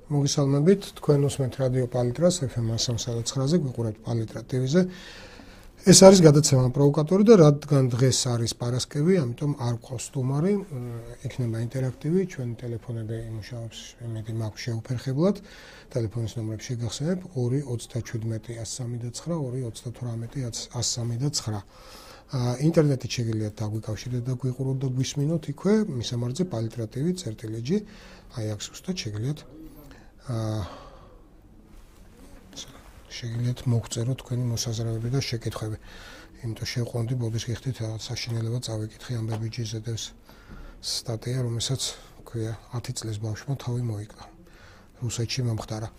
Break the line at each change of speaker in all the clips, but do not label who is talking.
მოგესალმებით, თქვენ უსმენთ რადიო პალიტრას FM 103.9-ზე, გვიყურებთ პალიტრა TV-ზე. ეს არის გადაცემა პროვოკატორი და რადგან დღეს არის პარასკევი, ამიტომ არ გვყავს სტუმარი, იქნება ინტერაქტივი, ჩვენი ტელეფონები იმუშავებს, იმედი მაქვს შეუფერხებლად. ტელეფონის ნომრები შეგახსენებ 2-37-139, 2-38-139. ინტერნეტით შეგიძლიათ დაგვიკავშირდეთ და გვიყუროთ და გვისმინოთ იქვე, მისამართზე პალიტრა TV.gr. აი აქ ზუსტად შეგიძლიათ შეგიძლიათ მოგწეროთ თქვენი მოსაზრებები და შეკითხვები. იმიტომ შევყვანდი ბოდის გიხდით რაღაც საშინელება წავიკითხე ამბები ჯიზედევს სტატია, რომელსაც ქვია 10 წლის ბავშვმა თავი მოიკლა. რუსეთში მომხდარა.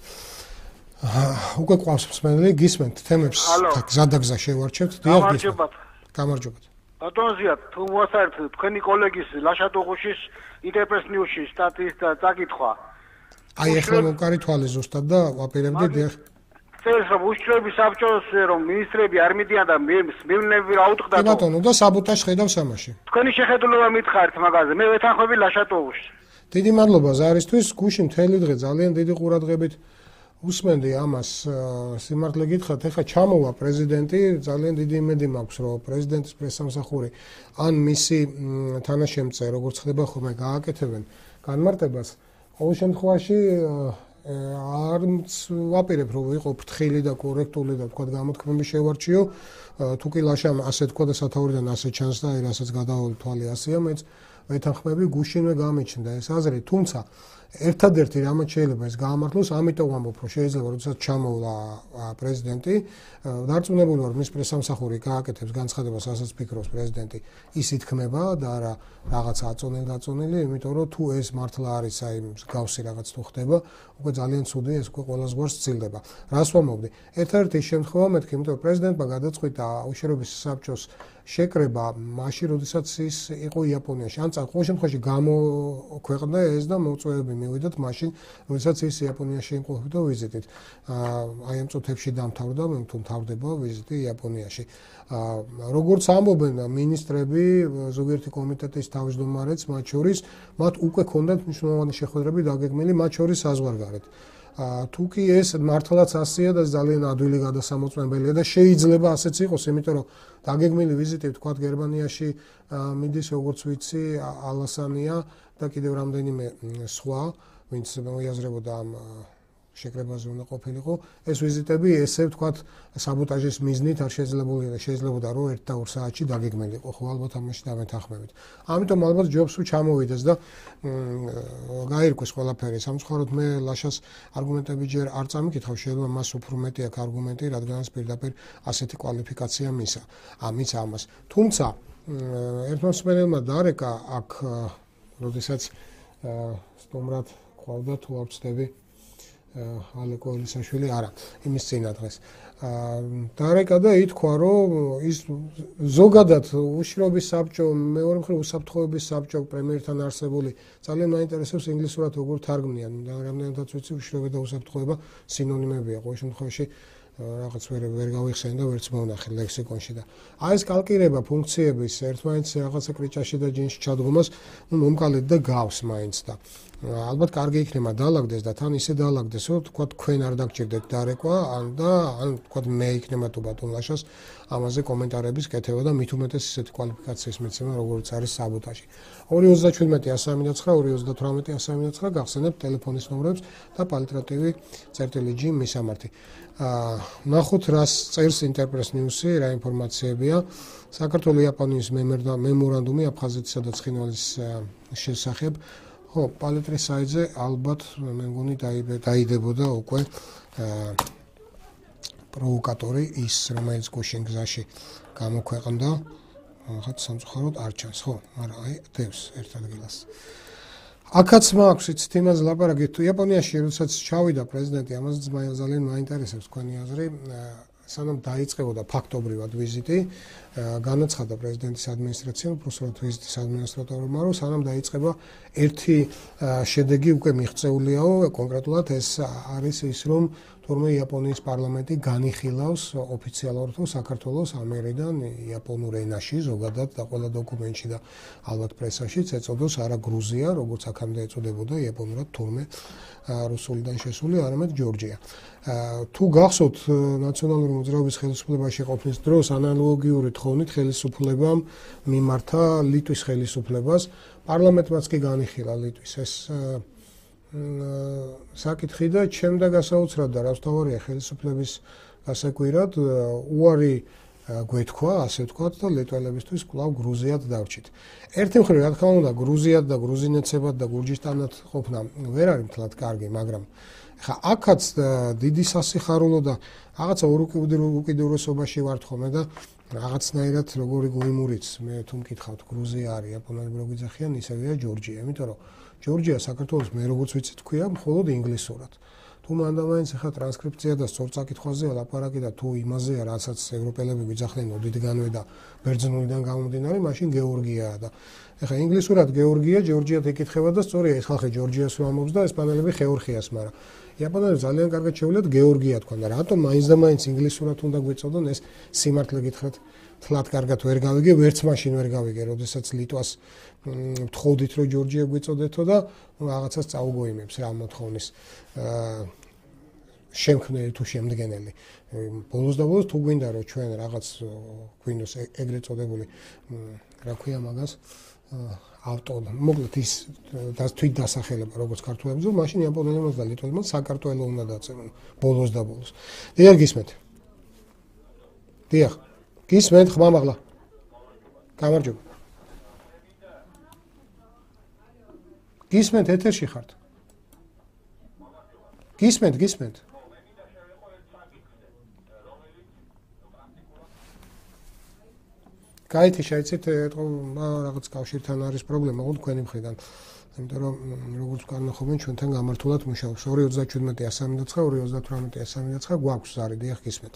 უკვე ყავს მსმენელი, გისმენთ თემებს გზადაგზა შევარჩევთ.
გამარჯობათ.
გამარჯობათ.
ბატონ ზიად, თუ მოასწრეთ თქვენი კოლეგის ლაშა ტუღუშის ინტერპრეს ნიუსში სტატიის და წაკითხვა.
აი ახლა მომკარი თვალე ზუსტად და ვაპირებდი დიახ.
წერს რომ უშიშროების საბჭოს რომ მინისტრები არ მიდიან და მევნები რა უტყდათ.
ბატონო და საბოტაჟს ხედავს ამაში.
თქვენი შეხედულება მითხარით მაგაზე. მე ვეთანხმები ლაშა ტუღუშს.
დიდი მადლობა ზარისთვის. გუში მთელი დღე ძალიან დიდი ყურადღებით უსმენდი ამას. სიმართლე გითხრათ, ეხლა ჩამოვა პრეზიდენტი, ძალიან დიდი იმედი მაქვს, რომ პრეზიდენტის პრესსამსახური ან მისი თანაშემწე, როგორც ხდება ხოლმე, გააკეთებენ განმარტებას. ყოველ შემთხვევაში არ ვაპირებ რომ ვიყო ფრთხილი და კორექტული და თქვა გამოთქმები შევარჩიო. თუ კი ლაშამ ასე თქვა და სათაურიდან ასე ჩანს და რასაც გადავალ თვალი ასეა, მეც ვეთანხმები გუშინვე გამიჩნდა ეს აზრი, თუმცა ერთადერთი რამაც შეიძლება ეს გაამართლოს, ამიტომ ვამბობ, რომ შეიძლება როდესაც ჩამოვლა პრეზიდენტი, დარწმუნებული ვარ, მის პრესსამსახური გააკეთებს განცხადებას, რასაც ფიქრობს პრეზიდენტი, ის ითქმება და არა რაღაც აწონილ-დაწონილი, იმიტომ რომ თუ ეს მართლა არის აი მსგავსი რაღაც თუ ხდება, უკვე ძალიან ცუდი, ეს უკვე ყველას გვარს სცილდება. რას ვამბობდი? ერთადერთი შემთხვევა მეთქი, იმიტომ რომ პრეზიდენტმა გადაწყვიტა უშიშროების საბჭოს შეკრება მაშინ, როდესაც ის იყო იაპონიაში. ან ყოველ შემთხვევაში გამოქვეყნდა ეს და მოწვევები მივიდათ მაშინ, როდესაც ის იაპონიაში იმყოფებოდა ვიზიტით. აი ამ წუთებში დამთავრდა, მე თუ მთავრდება ვიზიტი იაპონიაში. როგორც ამბობენ მინისტრები, ზოგიერთი კომიტეტის თავმჯდომარეც, მათ შორის, მათ უკვე ჰქონდათ მნიშვნელოვანი შეხვედრები დაგეგმილი, მათ შორის საზღვარგარეთ. თუ კი ეს მართლაც ასეა და ძალიან ადვილი გადასამოწმებელია და შეიძლება ასეც იყოს, იმიტომ რომ დაგეგმილი ვიზიტი თქვათ გერმანიაში მიდის როგორც ვიცი ალასანია და კიდევ რამდენიმე სხვა, ვინც მოიაზრებოდა ამ შეკრებაზე უნდა ყოფილიყო. ეს ვიზიტები ესე ვთქვათ საბოტაჟის მიზნით არ შეიძლებოდა რომ 1 და 2 საათში დაგეგმილიყო, ხო ალბათ ამაში დამეთანხმებით. ამიტომ ალბათ ჯობს რომ ჩამოვიდეს და გაირკვეს ყველაფერი. სამწუხაროდ მე ლაშას არგუმენტები ჯერ არ წამიკითხავ, შეიძლება მას უფრო მეტი აქვს არგუმენტი, რადგანაც პირდაპირ ასეთი კვალიფიკაცია მისა. ამის ამას. თუმცა ერთმა მსმენელმა დარეკა აქ, როდესაც სტუმრად ყავდა თუ არ ვცდები ალეკო ელისაშვილი არა იმის წინა დღეს დარეკა და ითქვა რომ ის ზოგადად უშიშროების საბჭო მეორე მხრივ უსაფრთხოების საბჭო პრემიერთან არსებული ძალიან მაინტერესებს ინგლისურად როგორ თარგმნიან რამდენადაც ვიცი უშიშროება და უსაფრთხოება სინონიმებია ყოველ შემთხვევაში რაღაც ვერ გავიხსენ და ვერც მომნახე ლექსიკონში და აი ეს კალკირება ფუნქციების ერთმანეთს რაღაცა კრიჭაში და ჯინში ჩადგომას მომკალედ და გავს მაინც და ალბათ კარგი იქნება დაალაგდეს და თან ისე დაალაგდეს რომ თქვა თქვენ არ დაგჭირდეთ დარეკვა ან თქვა მე იქნება თუ ბატონ ლაშას ამაზე კომენტარების კეთება და მით უმეტეს ისეთი კვალიფიკაციის მეცემა როგორც არის საბოტაჟი 2-37-139 2-38-139 გახსენებთ ტელეფონის ნომრებს და პალიტრა TV.gr მისამართი ნახოთ რას წერს ინტერპრეს ნიუსი რა ინფორმაციებია საქართველოს-იაპონიის მემორანდუმი აფხაზეთისა და ცხინვალის შესახებ ხო, პალიტრის საიტზე ალბათ მე მგონი დაიდებოდა უკვე პროვოკატორი ის რომელიც გუშინ გზაში გამოქვეყნდა რაღაც სამწუხაროდ არ ჩანს ხო არა აი დევს ერთ ადგილას აქაც მაქვს იცით იმას ლაპარაკი თუ იაპონიაში როდესაც ჩავიდა პრეზიდენტი ამაზე ძალიან მაინტერესებს თქვენი აზრი სანამ დაიწყებოდა ფაქტობრივად ვიზიტი განაცხადა პრეზიდენტის ადმინისტრაციამ უბრალოდ ვიზიტის ადმინისტრატორმა რომ სანამ დაიწყება ერთი შედეგი უკვე მიღწეულიაო კონკრეტულად ეს არის ის რომ თურმე იაპონიის პარლამენტი განიხილავს ოფიციალურად საქართველოს ამერიდან იაპონურ ენაში ზოგადად და ყველა დოკუმენტში და ალბათ პრესაშიც ეწოდოს არა გრუზია, როგორც აქამდე ეწოდებოდა იაპონურად თურმე რუსულიდან შესული, არამედ ჯორჯია. თუ გახსოვთ ნაციონალური მოძრაობის ხელისუფლებაში ყოფნის დროს ანალოგიური თხოვნით ხელისუფლებამ მიმართა ლიტვის ხელისუფლებას, პარლამენტმაც კი განიხილა ლიტვის ეს საკითხი და ჩემდა გასაოცრად და რასთავარია ხელისუფლების გასაკვირად უარი გვეთქვა, ასე ვთქვათ და ლიტველებისთვის კვლავ გრუზიად დარჩით. ერთი მხრივ რა თქმა უნდა გრუზიად და გრუზინეთსებად და გურჯისტანად ყოფნა ვერ არის მთლად კარგი, მაგრამ ხა აქაც დიდი სასიხარულო და რაღაცა უკიდურესობაში ვართ ხოლმე და რაღაცნაირად როგორი გუიმურიც მე თუ მკითხავთ გრუზია არის იაპონელი რო გიძახიან ისევია ჯორჯია, იმიტომ რომ ჯორჯია საქართველოს მე როგორც ვიცი თქვია მხოლოდ ინგლისურად. თუ მანდამაინც ახლა ტრანსკრიფცია და სწორწაკითხვაზეა ლაპარაკი და თუ იმაზეა რასაც ევროპელები გვიძახდნენ ოდითგანვე და ბერძნულიდან გამომდინარე, მაშინ გეორგიაა და ახლა ინგლისურად გეორგია, ჯორჯიად ეკითხება და სწორია ეს ხალხი ჯორჯიას ვამბობს და ესპანელები ხეორხიას, მაგრამ იაპონელებს ძალიან კარგად შეუძლიათ გეორგია თქვა და რატომ მაინც და მაინც ინგლისურად უნდა გვეწოდონ ეს სიმართლე გითხრათ თლად კარგად ვერ გავიგე, ვერც მაშინ ვერ გავიგე, როდესაც ლიტვას ვთხოვდით რომ ჯორჯია გვეწოდეთო და რაღაცას წაუგოიმებს რა მოთხოვნის შემქმნელი თუ შემდგენელი. ბოლოს და ბოლოს თუ გვინდა რომ ჩვენ რაღაც გვინდოს ეგრეთ წოდებული რა ქვია მაგას ავტო მოკლედ ის თვით დასახელება როგორც ქართველებს, მაშინ იაპონელებმა და ლიტველებმა საქართველო უნდა დაწერონ ბოლოს და ბოლოს. დიახ გისმენთ. დიახ. გისმენთ ხმამაღლა. გამარჯობა. გისმენთ ეთერში ხართ. გისმენთ. გაითი შეიცით რაღაც კავშირთან არის პრობლემა ხო თქვენი მხრიდან. იმიტომ რომ როგორც განახობენ ჩვენთან გამართულად მუშაობს 237-309 238-309 გვაქვს ზარი დიახ გისმენთ.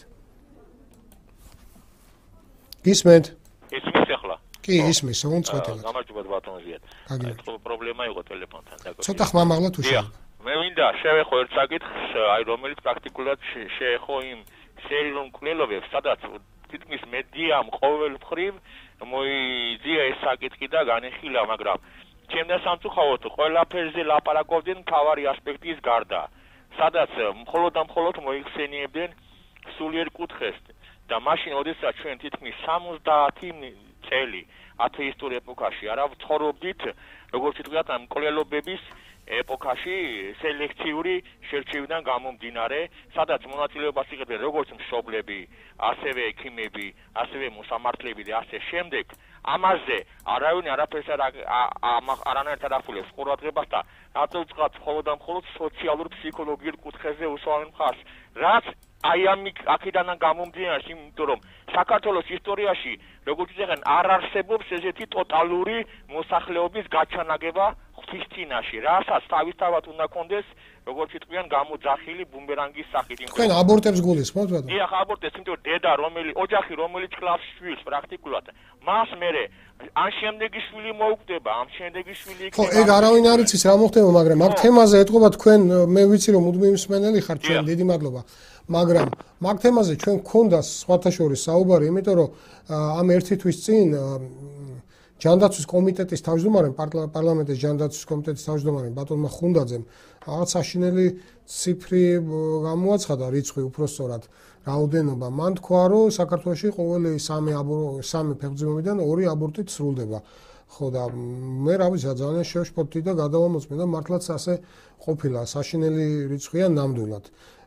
გისმენთ?
ისმის ახლა.
კი, ისმის, უწყვეტელად.
გამარჯობა ბატონზიად. ხო პრობლემა იყო ტელეფონთან დაკავშირებით.
ცოტა ხმამაღლა თუ შეიძლება.
მე მინდა შევეხო ერთ საკითხს, აი რომელიც პრაქტიკულად შეეხო იმ სერიალურ მკვლელობებს, სადაც თითქმის მედიამ ყოველ მხრივ მოიძია ეს საკითხი და განიხილა, მაგრამ ჩემთან სამწუხაროდ ყველაფერზე ლაპარაკობდნენ მთავარი ასპექტის გარდა, სადაც მხოლოდ და მხოლოდ მოიხსენიებდნენ სულიერ კუთხეს და მაშინ ოდესაც ჩვენ თითქმის 70 წელი ათეისტურ ეპოქაში არა ვცხოვრობდით, როგორც ვთქვათ, მკვლელობების ეპოქაში სელექციური შერჩევიდან გამომდინარე, სადაც მონაწილეობას იღებდნენ როგორც მშობლები, ასევე ექიმები, ასევე მოსამართლეები და ასე შემდეგ. ამაზე არავინ არაფერს არანაირად არ ახულებს ყურადღებას და რატოც მხოლოდ და მხოლოდ სოციალურ ფსიქოლოგიურ კუთხეზე უსვამენ მხარს, რაც აი აქედან გამომდინარე, იმიტომ რომ საქართველოს ისტორიაში, როგორც ვთქვენ, არ არსებობს ესეთი ტოტალური მოსახლეობის გაჩანაგება ღვთისწინაში, რასაც თავისთავად უნდა კონდეს, როგორც ვთქვიან, გამოძახილი ბუმერანგის სახით.
თქვენ აბორტებს გულისხმობთ ბატონო?
დიახ, აბორტებს, იმიტომ რომ დედა, ოჯახი, რომელიც კლავს შვილს პრაქტიკულად, მას მერე ან შემდეგი შვილი მოუკვდება, ამ შემდეგი შვილი იქნება.
ხო, ეგ არავინ არ იცის რა მოხდება, მაგრამ მაგ თემაზე ეთყობა თქვენ, მე ვიცი რომ მუდმივი მსმენელი ხართ, ჩვენ დიდი მადლობა. მაგრამ მაგ თემაზე ჩვენ გქონდა სხვათა შორის საუბარი, იმიტომ რომ ამ ერთი თვის წინ ჯანდაცვის კომიტეტის თავმჯდომარე, პარლამენტის ჯანდაცვის კომიტეტის თავმჯდომარე ბატონმა ხუნდაძემ რაღაც საშინელი ციფრი გამოაცხადა, რიცხვი უпростоრად რაოდენობა. მან თქვა, რომ საქართველოში ყოველი 3 ფეხმძიმებიდან 2 აბორტით სრულდება. ხო და მე რა ვიცი, ძალიან შევშფოთდი და გადავამოწმე და მართლაც ასე ყოფილა, საშინელი რიცხვია ნამდვილად.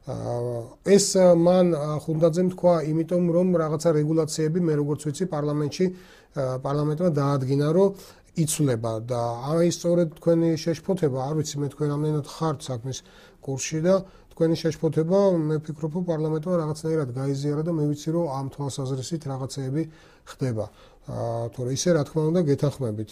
ეს მან ხუნდაძემ თქვა, იმიტომ რომ რაღაცა რეგულაციები მე როგორც ვიცი პარლამენტმა დაადგინა, რომ იცვლება და აი სწორედ თქვენი შეშფოთება, არ ვიცი მე თქვენ რამდენად ხართ საქმის კურსში და თქვენი შეშფოთება მე ვფიქრობ, რომ პარლამენტმა რაღაცნაირად გაიზიარა და მე ვიცი, რომ ამ თვალსაზრისით რაღაცეები ხდება. თორე ისე რა თქმა უნდა გეთანხმებით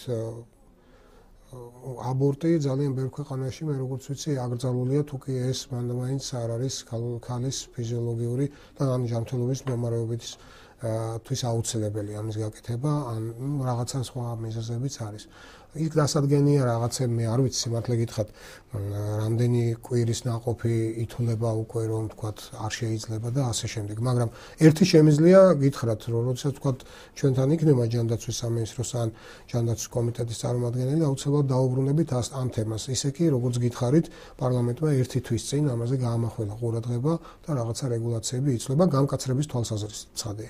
აბორტი ძალიან ბევრ ქვეყანაში მე როგორც ვიცი აკრძალულია, თუ კი ეს მანდ-მაინც არ არის ქალის ფიზიოლოგიური და ან ჯანმრთელობის მდგომარეობის თვის აუცილებელი ამის გაკეთება, ან რაღაცა სხვა მიზეზებიც არის. იქ დასადგენია რაღაცები, მე არ ვიცი სიმართლე გითხრათ, რამდენი კვირის ნაყოფი ითვლება უკვე რომ თქვათ არ შეიძლება და ასე შემდეგ. მაგრამ ერთი შემიძლია გითხრათ, რომ როდესაც თქვათ ჩვენთან იქნება ჯანდაცვის სამინისტროს ან ჯანდაცვის კომიტეტის წარმომადგენელი, აუცილებლად დაუბრუნებით ამ თემას. ისე კი, როგორც გითხარით, პარლამენტმა ერთი თვის წინ ამაზე გაამახვილა ყურადღება და რაღაცა რეგულაციები იცვლება გამკაცრების თვალსაზრისით. ცხადია.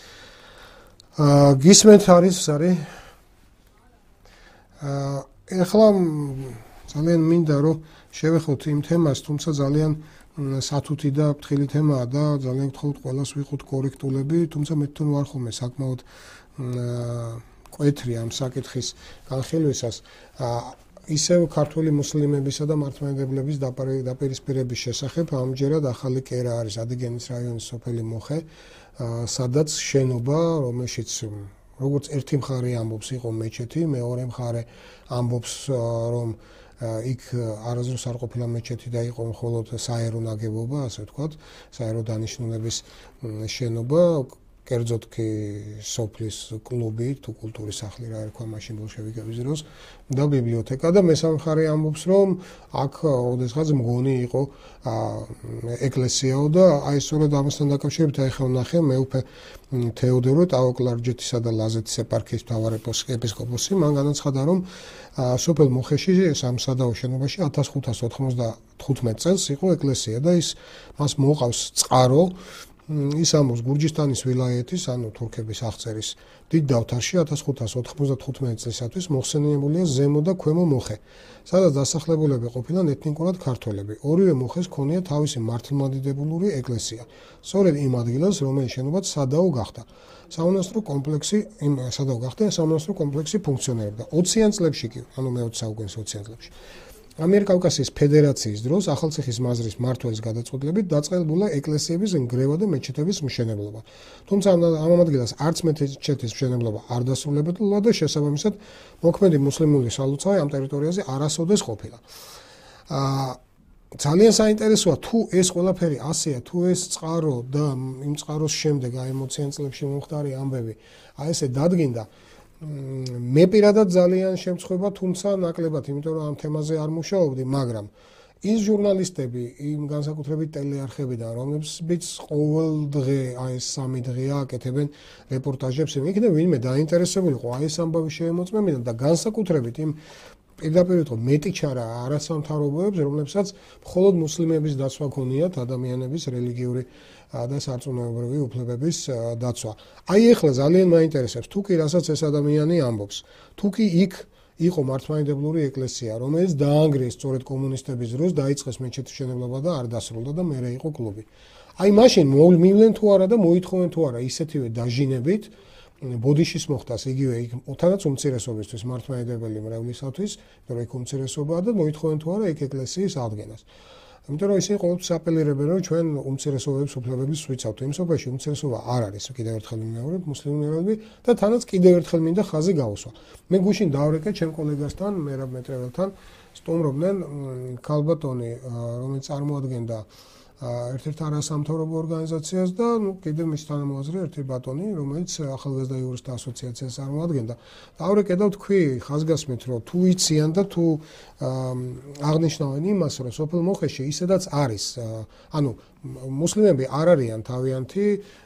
გისმენთ არის ეხლა ძალიან მინდა რომ შევეხოთ იმ თემას, თუმცა ძალიან სათუთი და ფრთხილი თემაა და ძალიან გთხოვთ ყველას ვიყოთ კორექტულები, თუმცა მე თვითონ ვარ ხოლმე საკმაოდ კვეთრი ამ საკითხის განხილვისას. ისევ ქართული მუსლიმებისა და მართლმადიდებლების დაპირისპირების შესახებ ამჯერად ახალი კერა არის ადიგენის რაიონის სოფელი მოხე, სადაც შენობა, რომელშიც როგორც ერთი მხარე ამბობს იყო მეჩეთი, მეორე მხარე ამბობს რომ იქ არასდროს არ ყოფილა მეჩეთი და იყო მხოლოდ საერო ნაგებობა, ასე ვთქვათ, საერო დანიშნულების შენობა, კერძოდ კი სოფლის კლუბი თუ კულტურის სახლი რა ერქვა მაშინ ბოლშევიკების დროს და ბიბლიოთეკა და მესამე მხარე ამბობს რომ აქ ოდესღაც მგონი იყო ეკლესიაო და აი სწორედ ამასთან დაკავშირებით აი ხელ ნახე მეუფე თეოდორო ტაო-კლარჯეთისა და ლაზეთის ეპარქიის მთავარი ეპისკოპოსი მან განაცხადა რომ სოფელ მოხეში სამსადაო შენობაში 1595 წელს იყო ეკლესია და ის მას მოყავს წყარო ის ამბობს გურჯისტანის ვილაიეთის, ანუ თურქების აღწერის დიდ დავთარში 1595 წლისათვის მოხსენიებულია ზემო და ქვემო მოხე, სადაც დასახლებულები ყოფილან ეთნიკურად ქართველები. ორივე მოხეს ჰქონია თავისი მართლმადიდებლური ეკლესია. სწორედ იმ ადგილას, რომელიც შენობად სადაო გახდა. სამონასტრო კომპლექსი ფუნქციონირებდა 20-იან წლებში კი, ანუ მე-20 საუკუნის 20-იან წლებში. ამიერკავკასიის ფედერაციის დროს ახალციხის მაზრის მმართველის გადაწყვეტილებით დაწყებულა ეკლესიების ნგრევა და მეჩეთების მშენებლობა. თუმცა ამ ადგილას არც მეჩეთის მშენებლობა არ დასრულებულა და შესაბამისად მოქმედი მუსლიმური სალოცავი ამ ტერიტორიაზე არასოდეს ყოფილა. ძალიან საინტერესოა თუ ეს ყველაფერი ასეა, თუ ეს წყარო და იმ წყაროს შემდეგ აი 20-იან წლებში მომხდარი ამბები აი ესე დადგინდა მე პირადად ძალიან შემწხვება, თუმცა ნაკლებად, იმიტომ რომ ამ თემაზე არ მუშაობდი, მაგრამ ის ჟურნალისტები, იმ განსაკუთრებით ტელეარხებიდან, რომლებიც ყოველ დღე, აი ეს 3 დღეა აკეთებენ რეპორტაჟებს, იქნებ ვინმე დაინტერესებული იყო აი ეს ამბავი შეემოწმებინა და განსაკუთრებით იმ პირდაპირ ვიტყვი მეტი ჩარა არასამთავრობოებს, რომლებსაც მხოლოდ მუსლიმების დაცვა ქონიათ, ადამიანების რელიგიური და სარწმუნოებრივი უფლებების დაცვა. აი ეხლა ძალიან მაინტერესებს, თუ კი რასაც ეს ადამიანი ამბობს, თუ კი იქ იყო მართლმადიდებლური ეკლესია, რომელიც დაანგრიეს სწორედ კომუნისტების დროს, დაიწყეს მეჩეთის მშენებლობა და არ დასრულდა და მერე იყო კლუბი. აი მაშინ მივლენ თუ არა და მოითხოვენ თუ არა ისეთივე დაჟინებით ბოდიშის მოხდას იგივე იქ თანაც უმცირესობისთვის მართლმადიდებელი მრევლისათვის, რომ იქ უმცირესობაა და მოითხოვენ თუ არა იქ ეკლესიის ადგენას. იმიტომ რომ ისინი ყოველთვის აპელირებენ რომ ჩვენ უმცირესობების უფლებებს ვიცავთ. იმ სოფელში უმცირესობა არ არის, კიდევ ერთხელ ვიმეორებ, მუსლიმები და თანაც კიდევ ერთხელ მინდა ხაზი გაუსვა. მე გუშინ დავრეკე ჩემ კოლეგასთან, მერაბ მეტრეველთან, სტუმრობდნენ ქალბატონი, რომელიც წარმოადგენდა ერთ-ერთ არასამთავრობო ორგანიზაციას და კიდევ მის თანამოაზრე ერთი ბატონი, რომელიც ახალგაზრდა იურისტთა ასოციაციას წარმოადგენდა. დავრეკე და ვთქვი ხაზგასმით, რომ თუ იციან და თუ აღნიშნავენ იმას, რომ სოფელ მოხეში ისედაც არის, ანუ მუსლიმები არ არიან თავიანთი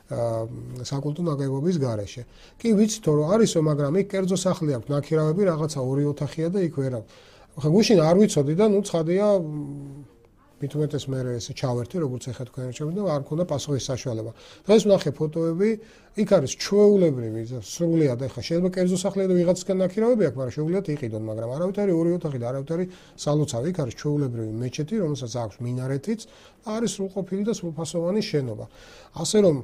საკულტო ნაგებობის გარეშე. კი ვიცით რომ არისო, მაგრამ იქ კერძო სახლი აქვს, ნაქირავები რაღაცა 2 ოთახია და იქ ვერავ. ხა გუშინ არ ვიცოდი და ნუ ცხადია მithumetes მე ესე ჩავერთი, როგორც ეხა თქვენ რჩევით და არ მქონდა პასუხის საშუალება. დღეს ვნახე ფოტოები, იქ არის ჩვეულებრივი, სრულიად ეხა შეიძლება კერძო სახლია და ვიღაცისგან ნაქირავები აქვს, მაგრამ შეუძლიათ იყიდონ, მაგრამ არავით არის 2 ოთახი და არავით არის სალოცავი, იქ არის ჩვეულებრივი მეჩეთი, რომელსაც აქვს მინარეთიც და არის სრულყოფილი და სრულფასოვანი შენობა. ასე რომ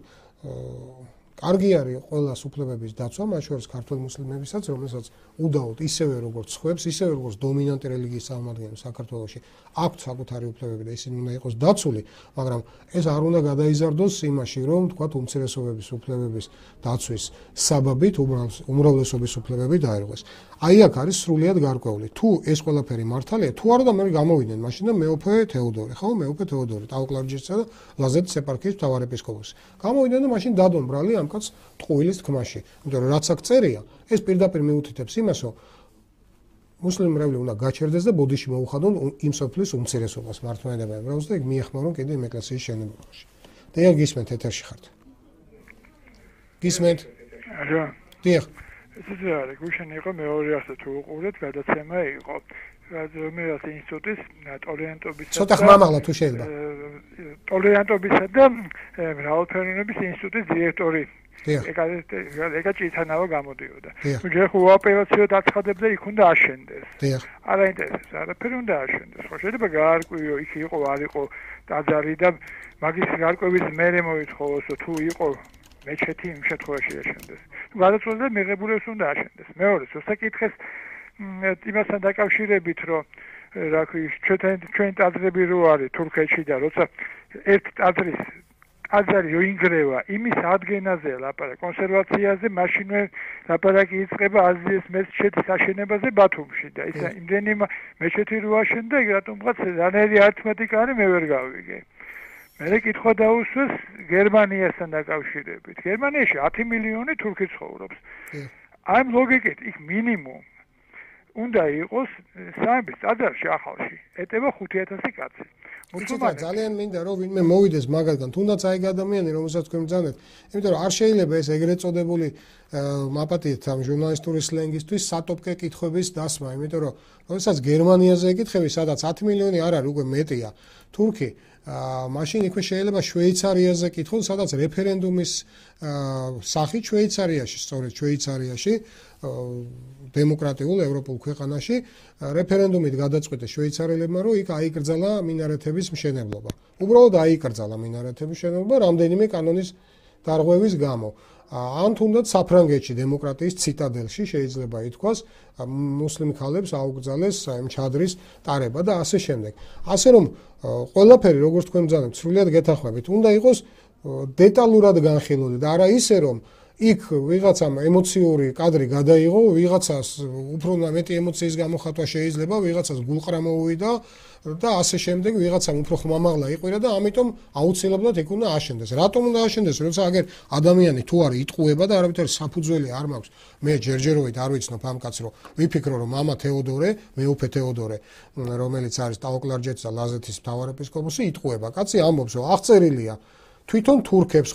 კარგი არის ყველას უფლებების დაცვა, მათ შორის ქართველ მუსლიმებისაც, რომელსაც უდაოდ ისევე როგორც სხვებს, ისევე როგორც დომინანტი რელიგიის წარმომადგენლებს საქართველოში აქვთ საკუთარი უფლებები და ისინი უნდა იყოს დაცული, მაგრამ ეს არ უნდა გადაიზარდოს იმაში, რომ თქვათ უმცირესობების უფლებების დაცვის საბაბით უმრავლესობის უფლებები დაერღვეს. აი აქ არის სრულიად გარკვეული. თუ ეს ყველაფერი მართალია, თუ არა და მე გამოვიდნენ მაშინ და მეუფე თეოდორე, ხო, მეუფე თეოდორე, ტაო-კლარჯეთისა და ლაზეთის ეპარქიის მთავარი ეპისკოპოსი. გამოვიდნენ და მაშინ დადონ ბრალი ამ კაცს ტყუილის თქმაში. იმიტომ რომ რაც აქ წერია, ეს პირდაპირ მიუთითებს იმას, რომ მუსლიმები უნდა გაჩერდეს და ბოდიში მოუხადონ იმ სოფლის უმცირესობას მართლმადიდება ებრაელს და მიეხმარონ კიდე იმ ეკლესიის შენობაში. დიახ, გისმენთ ეთერში ხართ. გისმენთ?
რა.
დიახ.
ეს არის გუშინ იყო მეორე ასე თუ უყურეთ გადაცემა იყო. რომელსაც ინსტიტუტის ტოლერანტობისა
ცოტა ხმამაღლა თუ შეიძლება.
ტოლერანტობისა და მრავალფეროვნების ინსტიტუტის დირექტორი. ეგა ჭიცანავა გამოდიოდა. ჯერ უაპელაციოდ აცხადებდა იქ უნდა აშენდეს. არა ინტერესებს, არაფერი უნდა აშენდეს. ხო შეიძლება გაარკვიო იქ იყო არ იყო ტაძარი და მაგის გარკვევის მერე მოითხოვოს თუ იყო მეჩეთი იმ შემთხვევაში აშენდეს. გადაწყვეტა მიღებულებს უნდა აშენდეს. მეორე საკითხეს იმასთან დაკავშირებით რომ რა ქვია ჩვენ ტაძრები რო არის თურქეთში და როცა ერთ ტაძარი რო ინგრევა იმის ადგენაზე ლაპარაკი კონსერვაციაზე მაშინვე ლაპარაკი იწყება აზიის მეჩეთის აშენებაზე ბათუმში და ის იმდენი მეჩეთი რო აშენდა ეგ რატომღაც რანერი არითმეტიკა არის მე ვერ გავიგე. მე კითხვა დაუსვეს გერმანიასთან დაკავშირებით. გერმანიაში 10 მილიონი თურქი ცხოვრობს. ამ ლოგიკით იქ მინიმუმ უნდა იყოს სამების ტაძარში ახალში ეტევა 5000 კაცი.
მუსულმანები ძალიან მინდა რომ ვინმე მოვიდეს მაგალითად თუნდაც აი ადამიანი რომელსაც თქვენ ბრძანეთ, იმიტომ რომ არ შეიძლება ეს ეგრეთ წოდებული მაპატიეთ ამ ჟურნალისტური სლენგისთვის სატოპკე კითხვების დასმა, იმიტომ რომ როდესაც გერმანიაზე ეკითხები, სადაც 10 მილიონი არ არის, უკვე მეტია თურქი, მაშინ იქვე შეიძლება შვეიცარიაზე კითხონ, სადაც რეფერენდუმის სახით შვეიცარიაში, სწორედ შვეიცარიაში დემოკრატიულ ევროპულ ქვეყანაში რეფერენდუმით გადაწყვიტეს შვეიცარიელებმა, რომ იქ აიკრძალა მინარეთების მშენებლობა. უბრალოდ აიკრძალა მინარეთების მშენებლობა რამდენიმე კანონის დარღვევის გამო. ან თუნდაც საფრანგეთში დემოკრატიის ციტადელში შეიძლება ითქვას მუსლიმ ქალებს აუკრძალეს ჩადრის ტარება და ასე შემდეგ. ასე რომ ყველაფერი როგორც თქვენ ბრძანებთ სრულიად გეთანხმებით, უნდა იყოს დეტალურად განხილული და არა ისე რომ იქ ვიღაცამ ემოციური კადრი გადაიღო, ვიღაცას უფრო მეტი ემოციის გამოხატვა შეიძლება, ვიღაცას გულყრა მოუვიდა და ასე შემდეგ ვიღაცამ უფრო ხმამაღლა იყვრა და ამიტომ აუცილებლად იქ უნდა აშენდეს. რატომ უნდა აშენდეს? როცა აგერ ადამიანი თუ არ იტყუება და არავითარი საფუძველი არ მაქვს. მე ჯერჯერობით არ ვიცნობ ამ კაცს რომ ვიფიქრო რომ მამა თეოდორე, მეუფე თეოდორე, რომელიც არის ტაოკლარჯეთის და ლაზეთის მთავარეპისკოპოსი, იტყუება. კაცი ამბობს რომ აღწერილია თვითონ თურქებს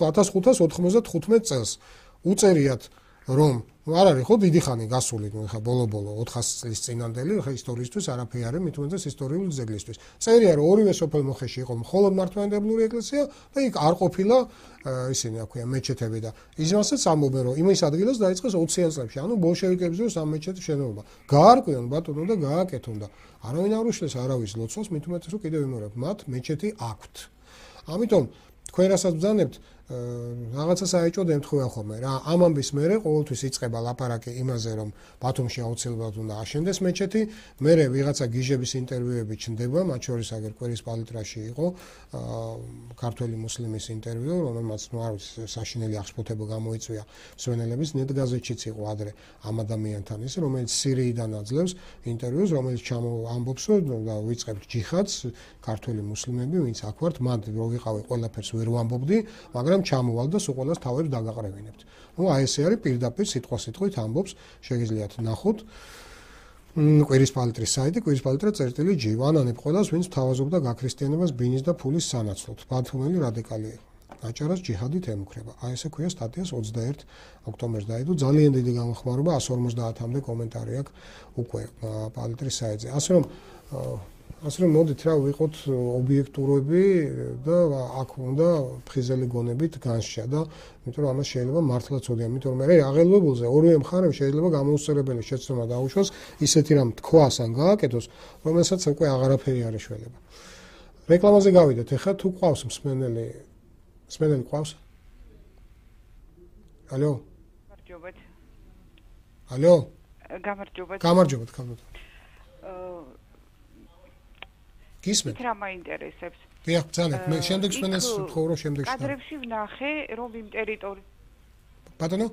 1595 წელს უწერიათ რომ არ არის ხო დიდი ხანი გასული, ხა ბოლო 400 წლის წინანდელი, ხა ისტორიისთვის არაფერი არის, მით უმეტეს ისტორიული ძეგლისთვის. წერია რომ ორივე სოფელ მოხეში იყო მხოლოდ მართლმადიდებლური ეკლესია და იქ არ ყოფილა ისინი აქვია მეჩეთები და იმასაც ამბობენ რომ იმის ადგილას დაიწყეს 20-იან წლებში, ანუ ბოლშევიკების დროს ამ მეჩეთის შენობა. გაარკვიონ ბატონო და გააკეთონ და არავინ არ უშლის არავის ლოცვას, მით უმეტეს რომ კიდევ ვიმეორებ, მათ მეჩეთი აქვთ. ამიტომ თქვენ რასაც ბრძანებთ რაღაცა საეჭვოდ ემთხვევა ხოლმე რა ამ ამბის მერე ყოველთვის იწყება ლაპარაკი იმაზე რომ ბათუმში აუცილებლად უნდა აშენდეს მეჩეთი, მერე ვიღაცა გიჟების ინტერვიუები ჩნდება, მათ შორის აგერ კვერის პალიტრაში იყო ქართველი მუსლიმის ინტერვიუ, რომელმაც ნუ არ ვიცი საშინელი აღშფოთება გამოიწვია მსვენელების ნეტგაზეთშიც იყო ადრე ამ ადამიანთან ის რომელიც სირიიდან აძლევს ინტერვიუს, რომელიც ამბობს რომ ვიწყებთ ჯიხადს ქართველი მუსლიმები, ვინც აქ ვართ, მათ რო ვიყავი ყველაფერს ვერ ვამბობდი, მაგრამ ჩამოვალ და სულ ყველას თავებს დაგაყრევინებთ. ნუ აი ესე არის პირდაპირ სიტყვით ამბობს, შეგიძლიათ ნახოთ. კვირის პალიტრის საიტი, კვირის პალიტრა.g. ვანანებ ყველას, ვინც თავაზობდა გაქრისტიანებას ბინის და ფულის სანაცვლოდ. ბათუმელი რადიკალი იყო. აჭარას ჯიჰადით ემუქრება. აი ესე ქვია სტატიას 21 ოქტომბერს დაიდო. ძალიან დიდი გამოხმარება, 150-მდე კომენტარი აქვს უკვე პალიტრის საიტზე. ასე რომ მოდით რა ვიყოთ ობიექტურები და აქ უნდა ფხიზელი გონებით განსჯა და იმიტომ რომ ამას შეიძლება მართლა წოდია, იმიტომ რომ მე აღელვებულზე ორივე მხარემ შეიძლება გამოუსწორებელი შეცდომა დაუშვას ისეთი რამ თქვას ან გააკეთოს, რომელსაც უკვე აღარაფერი არ ეშველება. რეკლამაზე გავიდეთ, ეხლა თუ ყავს მსმენელი ყავს? ალო?
გამარჯობათ.
ალო?
გამარჯობათ.
გისმენთ?
რა მაინტერესებს?
დიახ, ბრძანეთ, მე შემდეგ სპენელს ვთხოვ რომ შემდეგ შევ.
კადრებში ვნახე რომ იმ
ბატონო?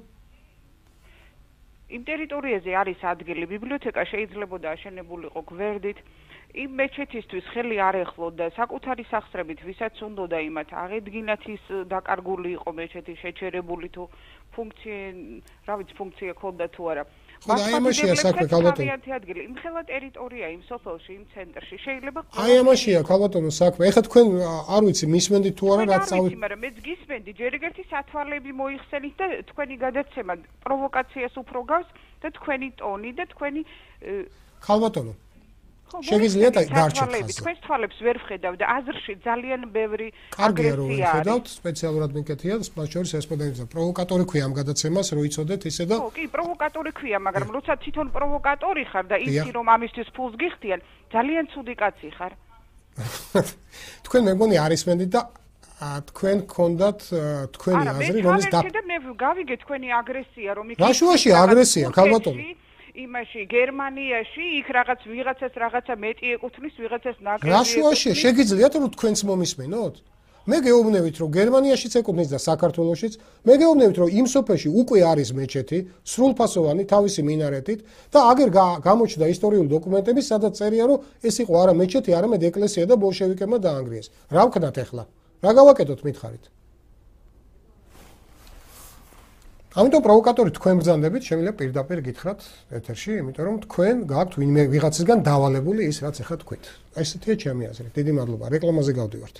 იმ ტერიტორიაზე არის ადგილი, ბიბლიოთეკა შეიძლება აშენებულიყო გვერდით. იმ მეჩეთისთვის ხელი არ ეხლოდა საკუთარი სახსრებით, ვისაც უნდოდა იმათ აღედგინათ ის დაკარგული იყო მეჩეთი, შეჩერებული თუ ფუნქცია, რა ვიცი, ფუნქცია ქონდა თუ არა.
ხო და აი ამაშია საქმე ქალბატონო.
იმხელა ტერიტორია იმ სოფელში, იმ ცენტრში შეიძლება
აი ამაშია ქალბატონო საქმე. ეხლა თქვენ არ ვიცი მისმენდით თუ არა რაც წავით.
მაგრამ მეც გისმენდი, ჯერ ერთი სათვალეები მოიხსენით და თქვენი გადაცემა პროვოკაციას უფრო გავს და თქვენი ტონი და თქვენი
ქალბატონო შეგიძლიათ დარჩეთ ხაზზე.
თქვენს თვალებს ვერ ვხედავ და აზრში ძალიან ბევრი
კარგია რომ ვხედავთ, სპეციალურად მიკეთია, მათ შორის ესპონდენტი პროვოკატორი ქვია ამ გადაცემას, რო იცოდეთ ისე და
ხო, კი, პროვოკატორი ქვია, მაგრამ როცა თვითონ პროვოკატორი ხარ და იცი რომ ამისთვის ფულს გიხდიან, ძალიან ცუდი კაცი ხარ.
თქვენ მე მგონი არის მენდით და თქვენ გქონდათ თქვენი აზრი, რომელიც
და მე გავიგე თქვენი აგრესია, რომ იქ
რა შუაშია აგრესია, ქალბატონო?
იმაში გერმანიაში იქ ვიღაცას რაღაცა მეტი ეკუთვნის, ვიღაცას ნაკლები.
რა შუაშია? შეგიძლიათ რომ თქვენც მომისმენოთ? მე გეუბნებით რომ გერმანიაშიც ეკუთვნის და საქართველოშიც, მე გეუბნებით რომ იმ სოფელში უკვე არის მეჩეთი, სრულფასოვანი თავისი მინარეთით და აგერ გამოჩნდა ისტორიული დოკუმენტები, სადაც წერია რომ ეს იყო არა მეჩეთი, არამედ ეკლესია და ბოლშევიკებმა დაანგრიეს. რა ვქნათ ახლა? რა გავაკეთოთ მითხარით? ამიტომ პროვოკატორი თქვენ ბრძანდებით, შემიძლია პირდაპირ გითხრათ ეთერში, იმიტომ რომ თქვენ გაქვთ ვინმე ვიღაცისგან დავალებული ის, რაც ახლა თქვით. ესეთია ჩემი აზრი. დიდი მადლობა. რეკლამაზე გავდივართ.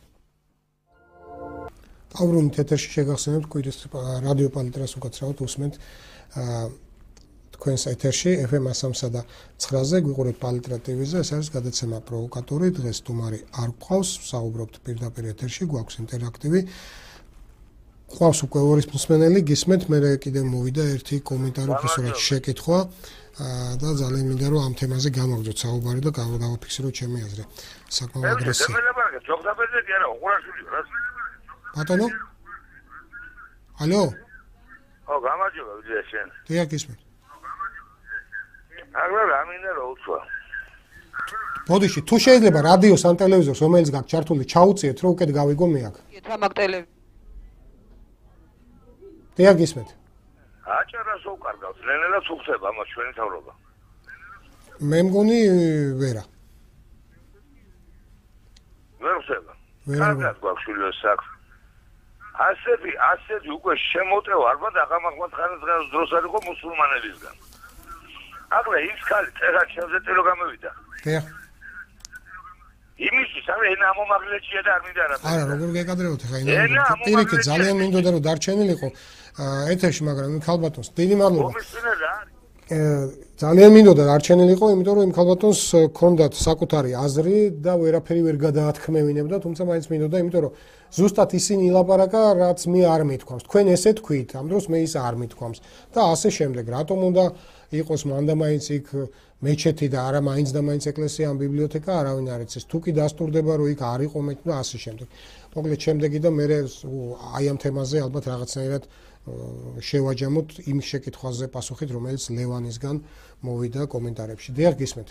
ავრუნით ეთერში შეგახსენებთ კვირის რადიო პალიტრას უკაცრავად უსმენთ თქვენს ეთერში FM 103 და 9-ზე გვიყურებთ პალიტრა TV-ზე, ეს არის გადაცემა პროვოკატორი. დღეს თუმარი არ გვყავს, საუბრობთ პირდაპირ ეთერში, გვაქვს ინტერაქტივი. ყავს უკვე ორის მსმენელი, გისმენთ, მე კიდევ მოვიდა ერთი კომენტარი უბრალოდ შეკითხვა და ძალიან მინდა რომ ამ თემაზე გამოვიძოთ საუბარი და გავაფიქსიროთ ჩემი აზრი. საკმაოდ აგრესია. ბატონო? ალო?
ხო, გამარჯობა, ვიდეო შენ.
დიახ, გისმენთ.
აგრა რა მინდა რომ უთქვა.
ბოდიში, თუ შეიძლება რადიოს ან ტელევიზორს, რომელიც გაქვს ჩართული, ჩაუწიეთ, რომ უკეთ გავიგო მე აქ.
თამაკ ტელევიზორ.
დიახ, გისმენთ.
აჭარას უკარგავს, ნენელაც უხდება ამას ჩვენი თავრობა.
მე მგონი ვერა.
ვერ ხდება. კარგად გვაქვს შვილო საქმე. ასეთი უკვე შემოტევა ალბათ აღამაღლად ხანძღას დროს არ იყო მუსულმანებისგან. ახლა ის ხალი წერა ჩემზე ტელო გამოვიდა.
დიახ.
იმისთვის ამ ენა ამომაღლეჭია და არ მინდა რა.
არა, როგორ გეკადრებოთ ხა ენა. პირიქით ძალიან მინდოდა რომ დარჩენილიყო ეთერში, მაგრამ იმ ქალბატონს დიდი მადლობა.
მომისმინე რა.
ძალიან მინდოდა დარჩენილიყო, იმიტომ რომ იმ ქალბატონს ჰქონდათ საკუთარი აზრი და ვერაფერი ვერ გადაათქმევინებდა, თუმცა მაინც მინდოდა, იმიტომ რომ ზუსტად ისინი ილაპარაკა, რაც მე არ მithქვამს. თქვენ ესე თქვით, ამ დროს მე ის არ მithქვამს და ასე შემდეგ. რატომ უნდა იყოს მანდა მაინც იქ მეჩეთი და არა მაინც და მაინც ეკლესია ან ბიბლიოთეკა, არავინ არ იცის. თუ კი დასტურდება, რომ იქ არ იყო მეჩეთი და ასე შემდეგ. მოკლედ შემდეგი და მე აი ამ თემაზე ალბათ რაღაცნაირად შევაჯამოთ იმ შეკითხვაზე პასუხით, რომელიც ლევანისგან მოვიდა კომენტარებში. დიახ, გისმენთ.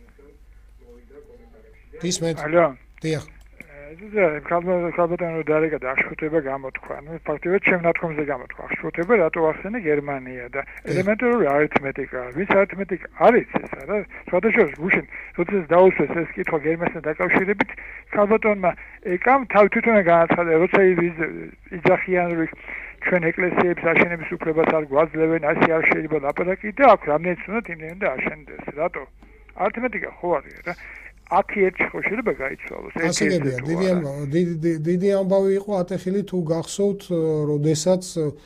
გისმენთ.
ალო.
დიახ.
ეს ქალბატონო დარეკა და აღშფოთება გამოთქვა. ნუ ფაქტობრივად ჩემ ნათქვამზე გამოთქვა. აღშფოთება რატო ახსენე გერმანია და ელემენტარული არითმეტიკა. ვის არითმეტიკა არის ეს არა? სხვადასხვა გუშინ როდესაც დაუსვეს ეს კითხვა გერმანიასთან დაკავშირებით, ქალბატონმა ეკამ თავი თვითონ განაცხადა, როცა იძახიან რომ ჩვენ ეკლესიების აშენების უფლებას არ გვაძლევენ, ასე არ შეიძლება ლაპარაკი და აქ რამდენიც უნდა იმდენ და აშენდეს. რატო? არითმეტიკა ხო არის რა? 10-1 ხო შეიძლება გაიცვალოს.
ასეგებია, დიდი ამბავი იყო ატეხილი თუ გახსოვთ, როდესაც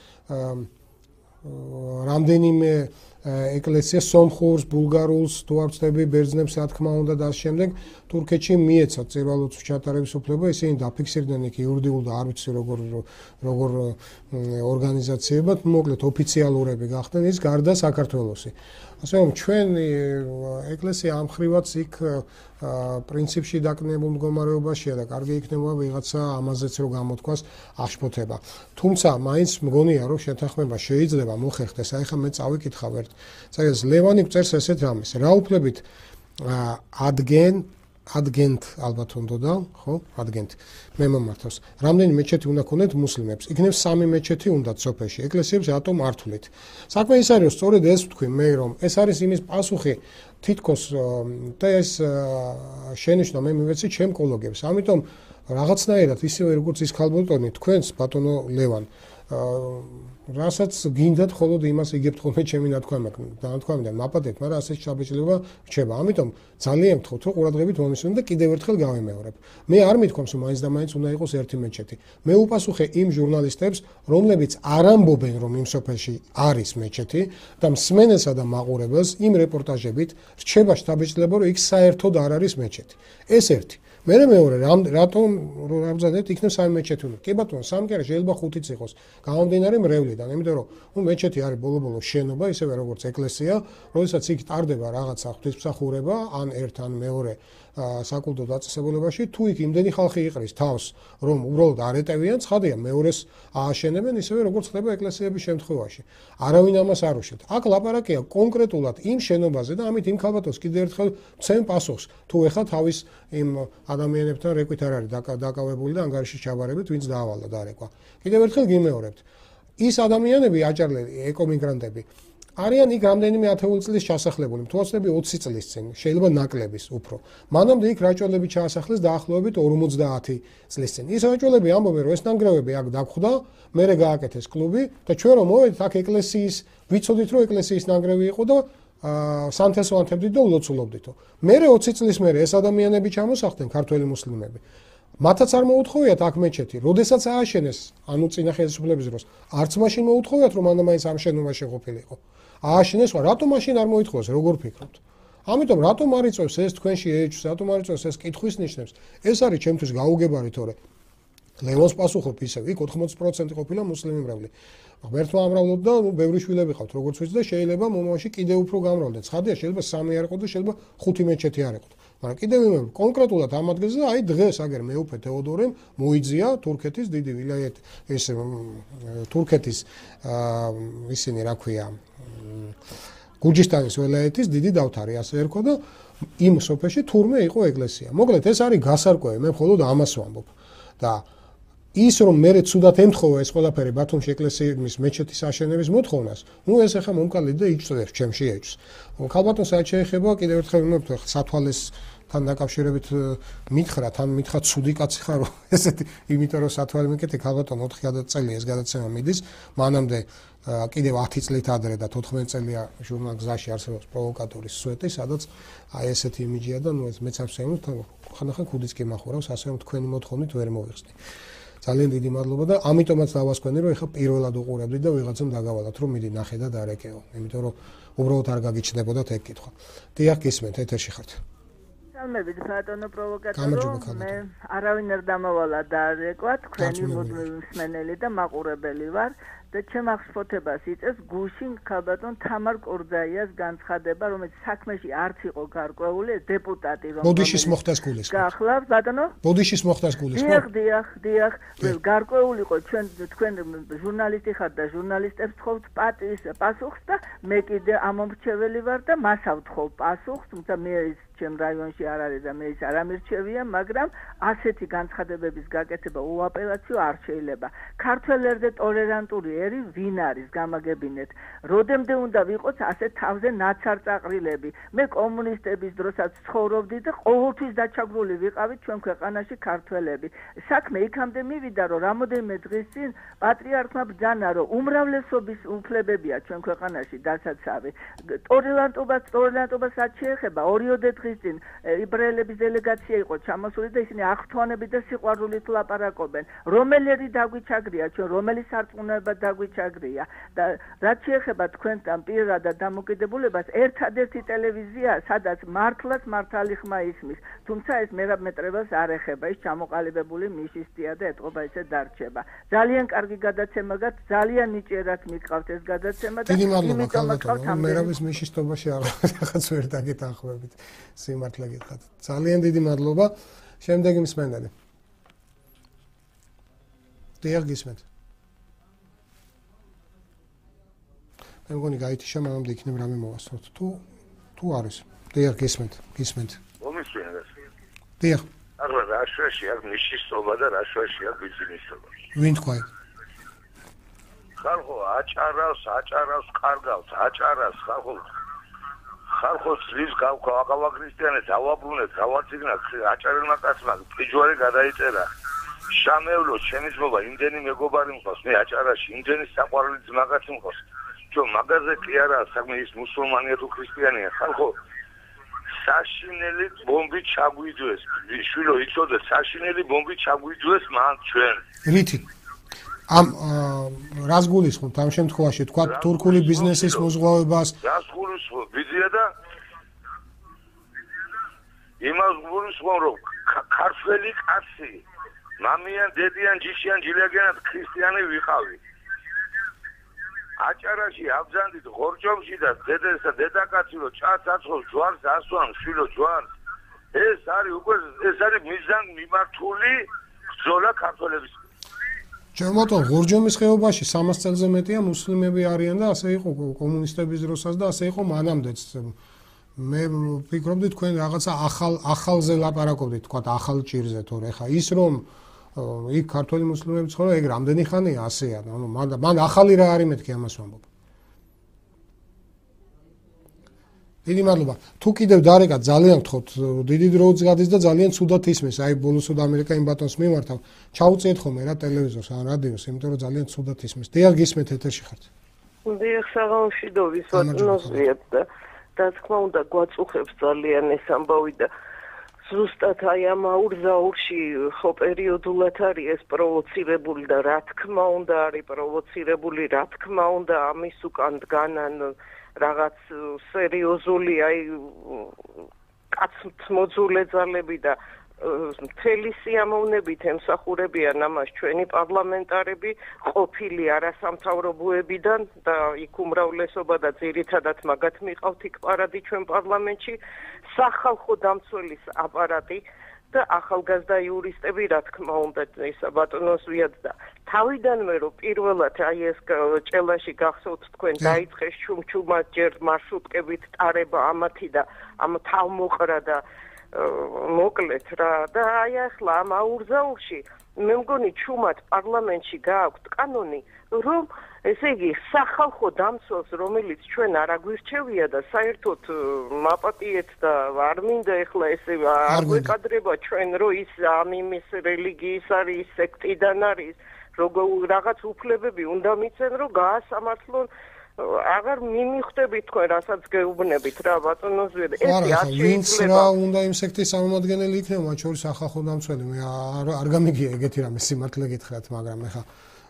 რამდენიმე ეკლესია სომხურს, ბულგარულს, თუ არ ვცდები, ბერძნებს რა თქმა უნდა და ამ შემდეგ თურქეთში მიეცათ წირვალოცვის ჩატარების უფლება, ისინი დაფიქსირდნენ იქ იურიდიულ და არ ვიცი როგორ ორგანიზაციებად, მოკლედ ოფიციალურები გახდნენ ის გარდა საქართველოსი. ასე რომ ჩვენი ეკლესია ამ ხრივაც იქ პრინციპში დაკნინებულ მდგომარეობაშია და კარგი იქნება ვიღაცა ამაზეც რომ გამოთქვას აღშფოთება. თუმცა მაინც მგონია რომ შეთანხმება შეიძლება მოხერხდეს. აი ხა მე წავიკითხავ ერთ წერილს ლევანი წერს ესეთ რამეს. რა უფლებით ადგენთ ალბათ უნდა ხო? ადგენთ. მე მომართავს. რამდენი მეჩეთი უნდა ქონდეთ მუსლიმებს? იქნებ 3 მეჩეთი უნდათ სოფელში. ეკლესიებს რატომ არ თვლით? საქმე ის არის, სწორედ ეს ვთქვი მე, რომ ეს არის იმის პასუხი თითქოს და ეს შენიშნა მე მივეცი ჩემ კოლეგებს. ამიტომ რაღაცნაირად ისევე როგორც ის ქალბატონი თქვენს ბატონო ლევან რასაც გინდათ ხოლოდ იმას იგებთ ხოლმე ჩემი ნათქვამიდან მაპატეთ, მაგრამ ასე შაბეჭდილება რჩება. ამიტომ ძალიან გთხოვთ, რომ ყურადღებით მომისმენთ და კიდევ ერთხელ გავიმეორებ. მე არ მithქვამს, რომ მაინც და მაინც უნდა იყოს ერთი მეჩეთი. მე უპასუხე იმ ჟურნალისტებს, რომლებიც არ ამბობენ, რომ იმ სოფელში არის მეჩეთი და მსმენელსა და მაყურებელს იმ რეპორტაჟებით რჩება შთაბეჭდილება, რომ იქ საერთოდ არ არის მეჩეთი. ეს ერთი. მე მეორე რატომ რამზადეთ იქნებ სამი მეჩეთი უნდა. კი ბატონო, სამი კი არა, შეიძლება ხუთიც იყოს. გამომდინარე მრევლიდან, იმიტომ რომ მეჩეთი არის ბოლო-ბოლო შენობა, ისევე როგორც ეკლესია, როდესაც იქ ტარდება რაღაცა ღვთისმსახურება, ან ერთ ან მეორე საკულტო დაწესებულებაში, თუ იქ იმდენი ხალხი იყრის თავს, რომ უბრალოდ არ ეტევიან, ცხადია, მეორეს ააშენებენ, ისევე როგორც ხდება ეკლესიების შემთხვევაში. არავინ ამას არ უშევთ. აქ ლაპარაკია კონკრეტულად იმ შენობაზე და ამით იმ ქალბატონს კიდევ ერთხელ ვცემ პასუხს, თუ ეხლა თავის იმ ადამიანებთან რეკვით არ არის დაკავებული და ანგარიში ჩაბარებით, ვინც დაავალა დარეკვა. კიდევ ერთხელ გიმეორებთ. ის ადამიანები აჭარლები, ეკომიგრანტები არიან იქ რამდენიმე ათეული წლის ჩასახლებული, თვალწები 20 წლის წინ, შეიძლება ნაკლების უფრო. მანამდე იქ რაჭველები ჩაასახლეს დაახლოებით 50 წლის წინ. ის რაჭველები ამბობენ, რომ ეს ნანგრევები აქ დაგხვდა, მერე გააკეთეს კლუბი და ჩვენ რომ მოვედით აქ ეკლესიის, ვიცოდით რომ ეკლესიის ნანგრევი იყო და სანთელს ვანთებდით და ულოცულობდითო. მერე 20 წლის მერე ეს ადამიანები ჩამოსახდნენ ქართველი მუსლიმები. მათაც არ მოუთხოვიათ აქ მეჩეთი, როდესაც ააშენეს, ანუ წინა ხელისუფლების დროს, არც მაშინ მოუთხოვიათ რომ მანდ-მაინც ამ შენობაში ყოფილიყო. ააშენეს, რატომ მაშინ არ მოითხოვეს, როგორ ფიქრობთ? ამიტომ რატომ არ იწევს ეს თქვენში ეჭვს, რატომ არ იწევს ეს კითხვის ნიშნებს? ეს არის ჩემთვის გაუგებარი, თორე ლევონს პასუხობ ისევ, იქ 80% ყოფილა მუსლიმი მრევლი. ღმერთმა ამრავლოთ და ბევრი შვილები ყავთ, როგორც ვიცი და შეიძლება მომავალში კიდევ უფრო გამრავლდნენ. ცხადია, შეიძლება 3 არ იყოს და შეიძლება 5 მეჩეთი არ იყოს. მაგრამ კიდევ ვიმეორებ, კონკრეტულად ამ ადგილზე, აი დღეს აგერ მეუფე თეოდორემ მოიძია თურქეთის დიდი ვილაიეთ, ეს თურქეთის ისინი რა ქვია, გურჯისტანის ვილაიეთის დიდი დავთარი, ასე ერქვა და იმ სოფელში თურმე იყო ეკლესია. მოკლედ ეს არის გასარკვევი, მე მხოლოდ ამას ვამბობ. და ის რომ მე ცუდად ემთხოვა ეს ყველაფერი ბათუმში ეკლესიის მეჩეთის აშენების მოთხოვნას, ეს ახლა მომკალით და იწევს ჩემში ეჭვს. ქალბატონს რაც შეეხება, კიდევ ერთხელ ვიმეორებ, სათვალესთან დაკავშირებით მითხრა, თან მითხრა ცუდი კაცი ხარ, ესეთი, იმიტომ რომ სათვალე მიკეთე ქალბატონ 4 წელი ეს გადაცემა მიდის, მანამდე კიდევ 10 წლით ადრე და 14 წელია ჟურნალ გზაში არსებობს პროვოკატორის სვეტი, სადაც აი ესეთი იმიჯია და ეს მეც არ ვსეიმოთ, ხანდახან ქუდიც კი მახურავს, ასე რომ თქვენი მოთხოვნით ვერ მოვიხსნი. ძალიან დიდი მადლობა და ამიტომაც დავასკვენი, რომ ეხლა პირველად უყურებდი და ვიღაცამ დაგავალათ, რომ მიდი ნახე და დარეკეო, იმიტომ რომ უბრალოდ არ გაგიჩნდებოდათ ეგ კითხვა. დიახ, გისმენთ, ეთერში ხართ.
მებით ბატონო პროვოკატორო, მე არავინ არ დამავალა დარეკვა, თქვენი მსმენელი და მაყურებელი ვარ. და ჩემ აღშფოთებას იწევს გუშინ ქალბატონ თამარ კორძაიას განცხადება, რომელიც საქმეში არც იყო გარკვეული, დეპუტატი რომ
ბოდიშის მოხდას გულისხმობ.
გახლავს ბატონო?
ბოდიშის მოხდას გულისხმობ.
დიახ, გარკვეული იყო თქვენ ჟურნალისტი ხართ და ჟურნალისტებს თხოვთ პასუხს და მე კიდე ამომრჩეველი ვარ და მასავ თხოვ პასუხს, თუმცა მე ჩემ რაიონში არ არის და მე ის არ ამირჩევია, მაგრამ ასეთი განცხადებების გაკეთება უაპელაციო არ შეიძლება. ქართველერდე ტოლერანტური ერი ვინ არის გამაგებინეთ. როდემდე უნდა ვიყოთ ასე თავზე ნაცარწაყრილები. მე კომუნისტების დროსაც ცხოვრობდი და ყოველთვის დაჩაგრული ვიყავით ჩვენ ქვეყანაში ქართველები. საქმე იქამდე მივიდა, რომ რამოდენიმე დღის წინ პატრიარქმა ბრძანა, რომ უმრავლესობის უფლებებია ჩვენ ქვეყანაში დასაცავი. ტოლერანტობას რაც შეეხება 2 დღის წინ იბრაელების დელეგაცია იყო ჩამოსული და ისინი აღთვალებით და სიყვარულით ლაპარაკობენ. რომელი დაგვიჩაგრია ჩვენ, რომელი სარწმუნოება დაგვიჩაგრია და რაც შეეხება თქვენთან პირადად დამოკიდებულებას, ერთადერთი ტელევიზია, სადაც მართლაც მართალი ხმა ისმის, თუმცა ეს მერაბმეტრებას არ ეხება, ის ჩამოყალიბებული მიშისტია და ეთყობა ესე დარჩება. ძალიან კარგი გადაცემა გაქვთ, ძალიან ნიჭიერად მიგყავთ ეს გადაცემა და
იმიტომ მოგყავთ მერაბის მიშისტობაში რაღაც ვერ დაგეთანხმებით. სიმართლე გითხრათ. ძალიან დიდი მადლობა. შემდეგი მსმენელი. დიახ, გისმენთ. მე მგონი გაითიშა, მაგრამ იქნებ რამე მოვასწროთ. თუ არის. დიახ, გისმენთ.
მომისმენთ.
დიახ.
ახლა რა შეშია მიშისტობა და რა შეშია ბიზნესობა.
ვინ თქვა?
ხალხო აჭარავს, კარგავს, აჭარავს ხალხო. ხალხოს რის გავაკრისტიანეთ, ავაბრუნეთ, გავაციგნა, აჭარელმა კაცმა ფიჯვარი გადაიწერა. შამევლო შემიძლობა იმდენი მეგობარი მყავს მე აჭარაში იმდენი საყვარელი ძმაკაცი მყავს რომ მაგაზე კი არა საქმე ის მუსულმანია თუ ქრისტიანია ხალხო საშინელი ბომბი ჩაგვიძვეს შვილო იცოდე საშინელი ბომბი ჩაგვიძვეს მან ჩვენ
რითი ამ რას გულისხმობთ ამ შემთხვევაში თქვა თურქული ბიზნესის მოზღვავებას
რას გულისხმობ ბიძია და იმას გულისხმობ რომ ქართველი კაცი მამიან დედიან ჯიშიან ჯილაგიანად ქრისტიანი ვიყავი აჭარაში აბზანდით ღორჯომში და დედასა დედაკაცი რო ჭაც აცხოს ჯვარს ასვამს შვილო ჯვარს ეს არის უკვე ეს არის მიზან მიმართული ბრძოლა ქართველების
ჩემოთო ღორჯომის ხეობაში 300 წელზე მეტია მუსლიმები არიან და ასე იყო კომუნისტების დროსაც და ასე იყო მანამდეც მე ვფიქრობდი თქვენ რაღაცა ახალზე ლაპარაკობდით თქვა ახალ ჭირზე თორე ხა ის რომ იქ ქართველი მუსლიმები ცხოვრობენ ეგ რამდენი ხანია ასეა ანუ მან ახალი რა არის მეთქი ამას ვამბობ დიდი მადლობა თუ კიდევ დარეკა ძალიან გთხოვთ დიდი დროც გადის და ძალიან ცუდად ისმის აი ბოლოსოდ ამერიკა იმ ბატონს მიმართავ ჩაუწიეთ ხოლმე რა ტელევიზორს ან რადიოს იმიტომ რომ ძალიან ცუდად ისმის დიახ გისმენთ ეთერში ხართ
დიახ საღამოშიდობის ვატნოზიეთ და თქმა უნდა გვაწუხებს ძალიან ეს ამბავი და ზუსტად აი ამ აურზაურში ხო პერიოდულად არის ეს პროვოცირებული და რა თქმა უნდა არის პროვოცირებული რა თქმა უნდა ამის უკან დგანან რაღაც სერიოზული აი კაცმოძულე ძალები და მთელი სიამოვნებით ემსახურებიან ამას ჩვენი პარლამენტარები ყოფილი არასამთავრობოებიდან და იქ უმრავლესობა და ძირითადად მაგათ მიყავთ იქ პარადი ჩვენ პარლამენტში სახალხო დამცველის აპარატი და ახალგაზრდა იურისტები რა თქმა უნდა ისა ბატონოს ვიად და თავიდანვე რომ პირველად აი ეს ჭელაში გახსოვთ თქვენ დაიწყეს ჩუმჩუმად ჯერ მარშრუტკებით ტარება ამათი და ამ თავმოყრა და მოკლედ რა და აი ახლა ამ აურზაურში მე მგონი ჩუმად პარლამენტში გააქვთ კანონი რომ ესე იგი სახალხო დამცველს რომელიც ჩვენ არ აგვირჩევია და საერთოდ მაპატიეთ და არ მინდა ახლა ესე არ გვეკადრება ჩვენ რომ ის ამ იმის რელიგიის არის სექტიდან არის როგორ რაღაც უფლებები უნდა მიცენ რომ გაასამართლონ აღარ მიმიხვდებით თქვენ რასაც გეუბნებით რა ბატონოზვიად ეს არ
შეიძლება რა უნდა იმ სექტის წარმომადგენელი იქნება მათ შორის სახალხო დამცველი მე არ გამიგია ეგეთი რამე სიმართლე გითხრათ მაგრამ ეხა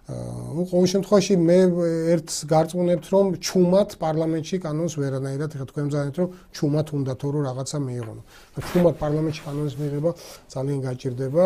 ყოველ შემთხვევაში მე ერთს გარწმუნებთ რომ ჩუმად პარლამენტში კანონს ვერანაირად ეხა თქვენ მზადეთ რომ ჩუმად უნდა თო რომ რაღაცა მიიღონო ჩუმად პარლამენტში კანონის მიღება ძალიან გაჭირდება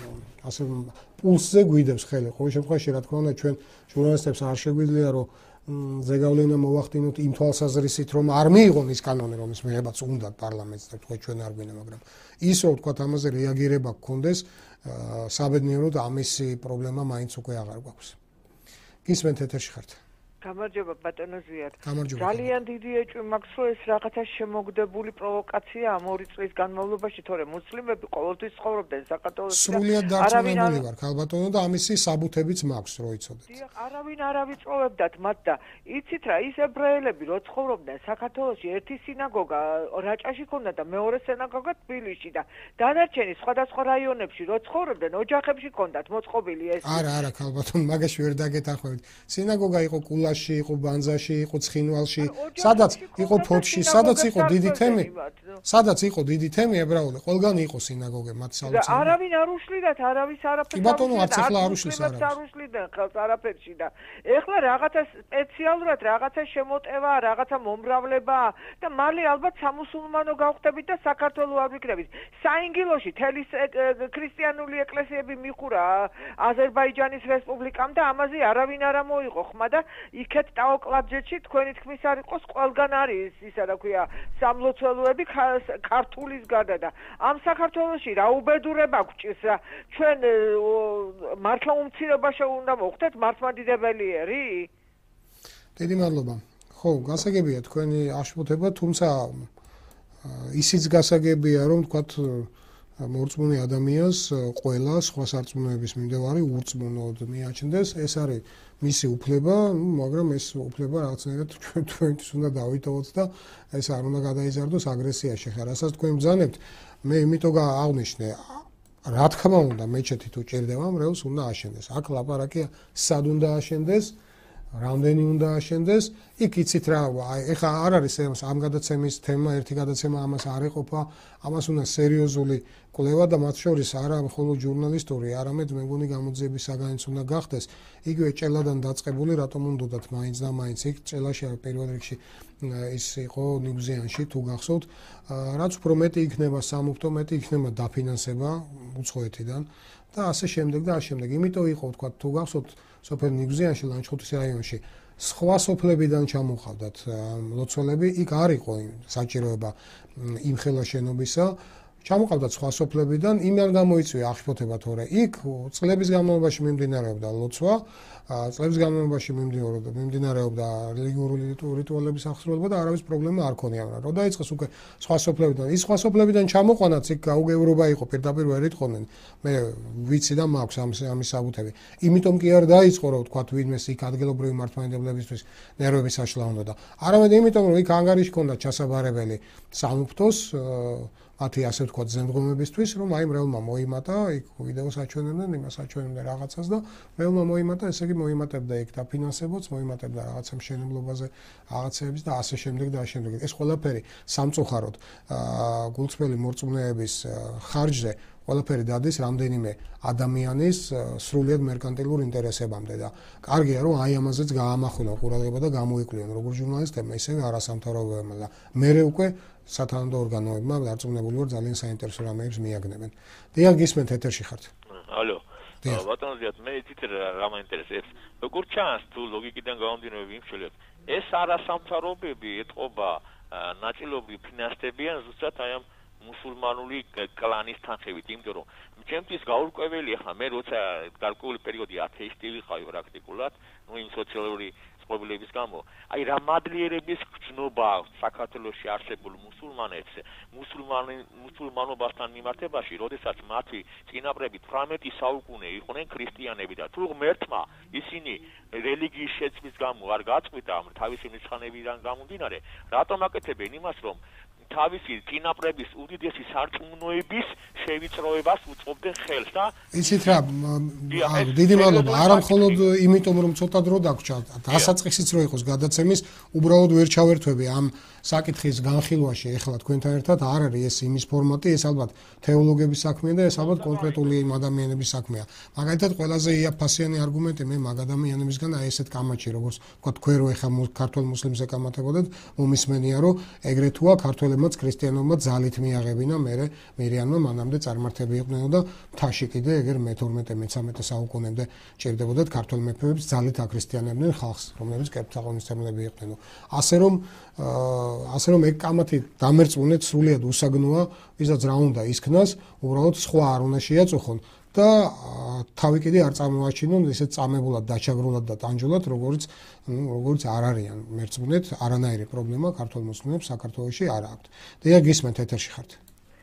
ასე პულსზე გვიდევს ხელი ყოველ შემთხვევაში რა თქმა უნდა ჩვენ ჟურნალისტებს არ შეგვიძლია რომ ზეგავლენა მოვახდინოთ იმ თვალსაზრისით რომ არ მიიღონ ის კანონი რომის მიღებაც უნდა პარლამენტს და თქვა ჩვენ არ გვინდა მაგრამ ის რომ თქვა ამაზე რეაგირება გქონდეს საბედნიეროდ ამისი პრობლემა მაინც უკვე აღარ გვაქვს გისმენთ ეთერში ხართ
გამარჯობა ბატონოზიად
გამარჯობა
ძალიან დიდი ეჭვი მაქვს რომ ეს რაღაცა შემოგდებული პროვოკაცია ამ 2 წლის განმავლობაში თორე მუსლიმები ყოველთვის ცხოვრობდნენ საქართველოში
სრულიად დარწმუნებული ვარ ქალბატონო და ამისი საბუთებიც მაქვს რო იცოდეთ
დიახ არავინ არ ავიწოვებდათ მათ და იცით რა ის ებრაელები რო ცხოვრობდნენ საქართველოში ერთი სინაგოგა რაჭაში ქონდა და მეორე სინაგოგა თბილისში და დანარჩენი სხვადასხვა რაიონებში რო ცხოვრობდნენ ოჯახებში ქონდათ მოწყობილი ეს
არა ქალბატონო მაგაში ვერ დაგეთანხმებით სინაგოგა იყო კულაში იყო ბანძაში იყო ცხინვალში სადაც იყო ფოთში სადაც იყო დიდი თემი სადაც იყო დიდი თემი ებრაული ყველგან იყო სინაგოგე მათ სალოცავად
არავინ არ უშლიდათ არავის არაფერს
კი ბატონო არც ახლა არ უშლის
არ უშლიდან ხელს არაფერში და ეხლა რაღაცა სპეციალურად რაღაცა შემოტევა რაღაცა მომრავლება და მალე ალბათ სამუსულმანო გავხდებით და საქართველოს არ ვიქნებით საინგილოში თელის ქრისტიანული ეკლესიები მიხურა აზერბაიჯანის რესპუბლიკამ და ამაზე არავინ არ მოიღო ხმა და იქეთ ტაოკლაბჯეთში თქვენი თქმის არ იყოს ყველგან არის ისა რა ქვია სამლოცველოები ქართულის გარდა და ამ საქართველოში რა უბედურება გვჭირს რა ჩვენ მართლა უმცირებაში უნდა მოხდეთ მართლმადიდებელი
დიდი მადლობა ხო გასაგებია თქვენი აშფოთება თუმცა ისიც გასაგებია რომ თქვათ მორწმუნე ადამიანს ყველა სხვა სარწმუნოების მიმდევარი ურწმუნოდ მიაჩნდეს ეს არის მისი უფლება მაგრამ ეს უფლება რაღაცნაირად ჩვენთვის უნდა დავითოვოთ და ეს არ უნდა გადაიზარდოს აგრესიაში ხა რასაც თქვენ ბრძანებთ მე იმიტომ აღნიშნე რა თქმა უნდა, მეჩეთი თუ ჭირდება, მრევლს უნდა აშენდეს. აქ ლაპარაკია სად უნდა აშენდეს, რამდენი უნდა აშენდეს. იქ იცით რა, ეხლა არ არის ამ გადაცემის თემა, ერთი გადაცემა ამას არ ეყოფა, ამას უნდა სერიოზული კვლევა და მათ შორის არა მხოლოდ ჟურნალისტური, არამედ მე მგონი გამოძიების საგანიც უნდა გახდეს. იგივე ჭელადან დაწყებული, რატომ უნდათ მაინც და მაინც იქ ჭელაში პირველ რიგში ის იყო ნიგზიანში თუ გახსოვთ, რაც უფრო მეტი იქნება სამუფთო, მეტი იქნება დაფინანსება უცხოეთიდან და ასე შემდეგ და ასე შემდეგ. იმიტომ იყო თქვა თუ გახსოვთ სოფელ ნიგზიანში ლანჩხუთის რაიონში სხვა სოფლებიდან ჩამოყავდათ ლოცველები, იქ არ იყო საჭიროება იმ ხელა შენობისა. ჩამოყავდათ სხვა სოფლებიდან, იმან გამოიწვია აღშფოთება, თორე იქ წლების განმავლობაში მიმდინარეობდა ლოცვა, წლების განმავლობაში მიმდინარეობდა რელიგიური რიტუალების აღსრულება და არავის პრობლემა არ ქონია. რა დაიწყეს უკვე სხვა სოფლებიდან, ის სხვა სოფლებიდან ჩამოყვანაც იქ გაუგებრობა იყო, პირდაპირ ვერ იტყოდნენ. მე ვიცი და მაქვს ამის საბუთები. იმიტომ კი არ დაიწყო, რომ ვთქვათ, ვინმეს იქ ადგილობრივი მართლმადიდებლებისთვის ნერვების საშლა უნდა და არამედ იმიტომ, რომ იქ ანგარიში ჰქონდა ჩასაბარებელი სამუფთოს მათი ასე ვთქვათ ზემდგომებისთვის, რომ აი მრევლმა მოიმატა, იქ ვიდეოს აჩვენებდნენ, იმას აჩვენებდნენ რაღაცას და მრევლმა მოიმატა, ესე იგი მოიმატებდა იქ დაფინანსებოც, მოიმატებდა რაღაცა მშენებლობაზე, რაღაცეების და ასე შემდეგ და ასე შემდეგ. ეს ყველაფერი სამწუხაროდ გულწრფელი მორწმუნეების ხარჯზე ყველაფერი დადის რამდენიმე ადამიანის სრულიად მერკანტილურ ინტერესებამდე და კარგია რომ აი ამაზეც გაამახვილონ ყურადღება და გამოიკვლიონ როგორც ჟურნალისტებმა, ისევე არასამთავრობოებმა და მერე უკვე სათანადო ორგანოებმა დარწმუნებული ვარ ძალიან საინტერესო რამეებს მიაგნებენ. დიახ, გისმენთ ეთერში ხართ.
ალო. ბატონო ზიად, მე იცით რა მაინტერესებს. როგორ ჩანს თუ ლოგიკიდან გამომდინარე ვიმშველებთ, ეს არასამთავრობოები ეთყობა ნაწილობრივ ფინანსდებიან ზუსტად აი ამ მუსულმანული კლანის თანხებით, იმიტომ რომ ჩემთვის გაურკვეველი ახლა მე როცა გარკვეული პერიოდი ათეისტი ვიყავი პრაქტიკულად, იმ სოციალური წყობილების გამო, აი რა მადლიერების გრძნობა საქართველოში არსებულ მუსულმანებს, მუსულმანობასთან მიმართებაში, როდესაც მათი წინაპრები 18 საუკუნე იყვნენ ქრისტიანები და თუ ღმერთმა ისინი რელიგიის შეცვლის გამო არ გაწყვიტა თავისი მრიცხანებიდან გამომდინარე, რატომ აკეთებენ იმას, რომ თავისი წინაპრების უდიდესი სარწმუნოების შევიწროებას უწყობდნენ ხელს და
იცით რა, დიდი მადლობა, არა მხოლოდ იმიტომ რომ ცოტა დრო დაგვრჩა, დასაწყისიც რო იყოს გადაცემის, უბრალოდ ვერ ჩავერთვები ამ საკითხის განხილვაში ეხლა თქვენთან ერთად არ არის ეს იმის ფორმატი, ეს ალბათ თეოლოგების საქმეა და ეს ალბათ კონკრეტული ადამიანების საქმეა. მაგალითად, ყველაზე იაფასიანი არგუმენტი მე მაგ ადამიანებისგან აი ესეთ კამაჩი, როგორც თქვა თქვენ რო ეხლა ქართულ მუსლიმს ეკამათებოდეთ, მომისმენია რომ ეგრეთუა ქართველებმაც ქრისტიანობმა ძალით მიაღებინა, მერე მირიანმა მანამდე წარმართები იყვნენ და მთაში კიდე ეგერ მე-12-მე-13 საუკუნემდე ჭირდებოდათ ქართველ მეფეებს ძალით აქრისტიანებდნენ ხალხს, რომლებიც კერპთაღონისმცემლები იყვნენ. ასე რომ ეგ კამათი დამერწმუნეთ სრულიად უსაგნოა, ვისაც რა უნდა ისქნას, უბრალოდ სხვა არ უნდა შეაწუხონ და თავი კიდე არ წარმოაჩინონ ესეთ წამებულად, დაჩაგრულად და ტანჯულად, როგორც არ არიან მერწმუნეთ, არანაირი პრობლემა ქართულ მუსლიმებს საქართველოში არ აქვთ. დიახ, გისმენთ ეთერში ხართ.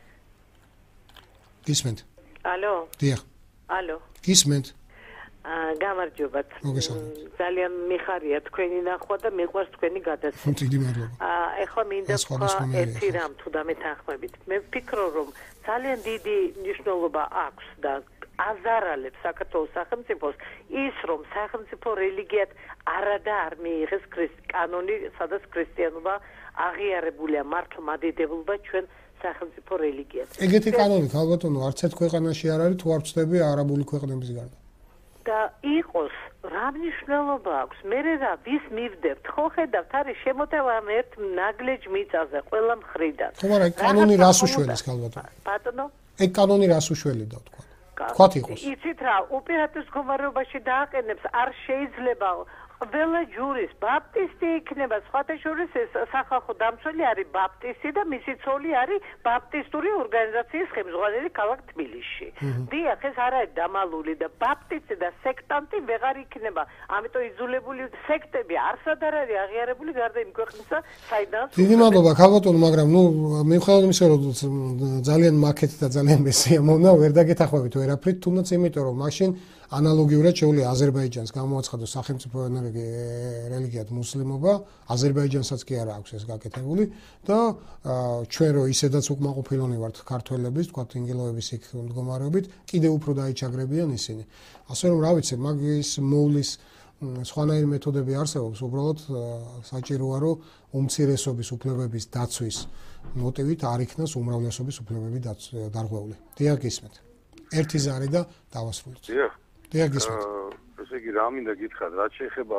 გისმენთ.
ალო.
დიახ.
ალო.
გისმენთ.
გამარჯობათ. ძალიან მიხარია თქვენი ნახვა და მიყვარს თქვენი გადაცემა.
დიდი მადლობა.
ეხლა მინდა თქვა ერთი რამ თუ დამეთანხმებით. მე ვფიქრობ, რომ ძალიან დიდი მნიშვნელობა აქვს და აზარალებს საქართველოს სახელმწიფოს ის, რომ სახელმწიფო რელიგიად არადა არ მიიღეს კანონი, სადაც ქრისტიანობა აღიარებულია მართლმადიდებლობა ჩვენ სახელმწიფო რელიგიად.
ეგეთი კანონი ქალბატონო არც ერთ ქვეყანაში არ არის, თუ არ ვწდები არაბული ქვეყნების გარდა.
და იყოს რა მნიშვნელობა აქვს მე რა ვის მივდებთ ხო ხედავთ არის შემოტევა ამ ერთ ნაგლეჯ მიწაზე ყველა მხრიდან
ხო მაგრამ კანონი რას უშველის ქალბატონო
ბატონო
ეგ კანონი რას უშველიდა თქვათ იყოს
იცით რა უპირატეს მდგომარეობაში დააყენებს არ შეიძლება ყველა ჯურის ბაპტისტი იქნება სხვათა შორის ეს სახალხო დამცველი არის ბაპტისტი და მისი ცოლი არის ბაპტისტური ორგანიზაციის ხელმძღვანელი ქალაქ თბილისში. დიახ, ეს არ არის დამალული და ბაპტისტი და სექტანტი ვეღარ იქნება. ამიტომ იძულებული სექტები არსად არ არის აღიარებული გარდა იმ ქვეყნისა, საიდანაც
დიდი მადლობა ქალბატონო, მაგრამ მიუხედავად იმისა, რომ ძალიან მაქეთ და ძალიან მესია მონა, ვერ დაგეთახვევით ვერაფრით, თუნდაც იმიტომ რომ მაშინ ანალოგიურად შეუძლია აზერბაიჯანს გამოაცხადოს სახელმწიფო რელიგიად მუსლიმობა, აზერბაიჯანსაც კი არა აქვს ეს გაკეთებული და ჩვენ რო ისედაც უკმაყოფილონი ვართ ქართველების, თქვათ ინგილოების იქ მდგომარეობით, კიდევ უფრო დაიჩაგრებიან ისინი. ასე რომ რა ვიცი, მაგის მოვლის სხვანაირი მეთოდები არსებობს, უბრალოდ საჭიროა რომ უმცირესობის უფლებების დაცვის მოტივით არ იქნას უმრავლესობის უფლებები დარღვეული. დიახ, გისმენთ. ერთი ზარი და დავასრულოთ. დიახ, გისმენთ.
ესე იგი რა მინდა გითხრათ, რაც შეეხება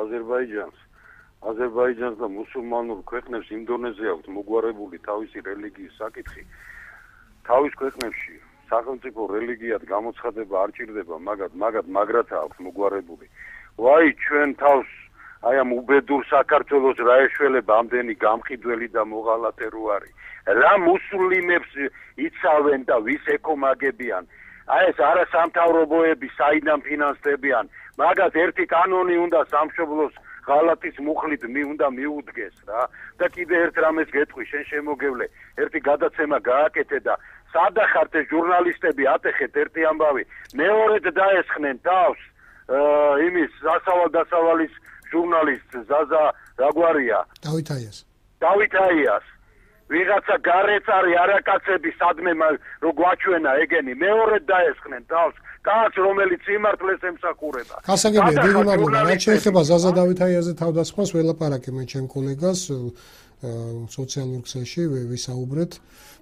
აზერბაიჯანს და მუსულმანურ ქვეყნებს იმ დონეზე აქვს მოგვარებული თავისი რელიგიის საკითხი. თავის ქვეყნებში სახელმწიფო რელიგიად გამოცხადება არ ჭირდება, მაგრათა აქვს მოგვარებული. ვაი ჩვენ თავს აი ამ უბედურ საქართველოს რა ეშველება ამდენი გამყიდველი და მოღალატე რო არის. რა მუსლიმებს იცავენ და ვის ეკომაგებიან. აი ეს არასამთავრობოები საიდან ფინანსდებიან. მაგათ ერთი კანონი უნდა სამშობლოს ღალატის მუხლით უნდა მიუდგეს რა. და კიდე ერთ რამეს გეტყვი შენ შემოგევლე. ერთი გადაცემა გააკეთე და სადახართ ჟურნალისტები ატეხეთ ერთი ამბავი. მეორედ დაესხნენ თავს იმის დასავალის ჟურნალისტ ზაზა რაგვარია დავით აიას ვიღაცა გარეწარი არაკაცები სადმე რო გვაჩვენა ეგენი მეორედ დაესხნენ თავს კაც რომელიც იმართლეს ემსახურება
გასაგებია დიდი მადლობა რაც შეეხება ზაზა დავით აიაზე თავდასხმას ველაპარაკე მე ჩემ კოლეგას სოციალურ ქსელში ვისაუბრეთ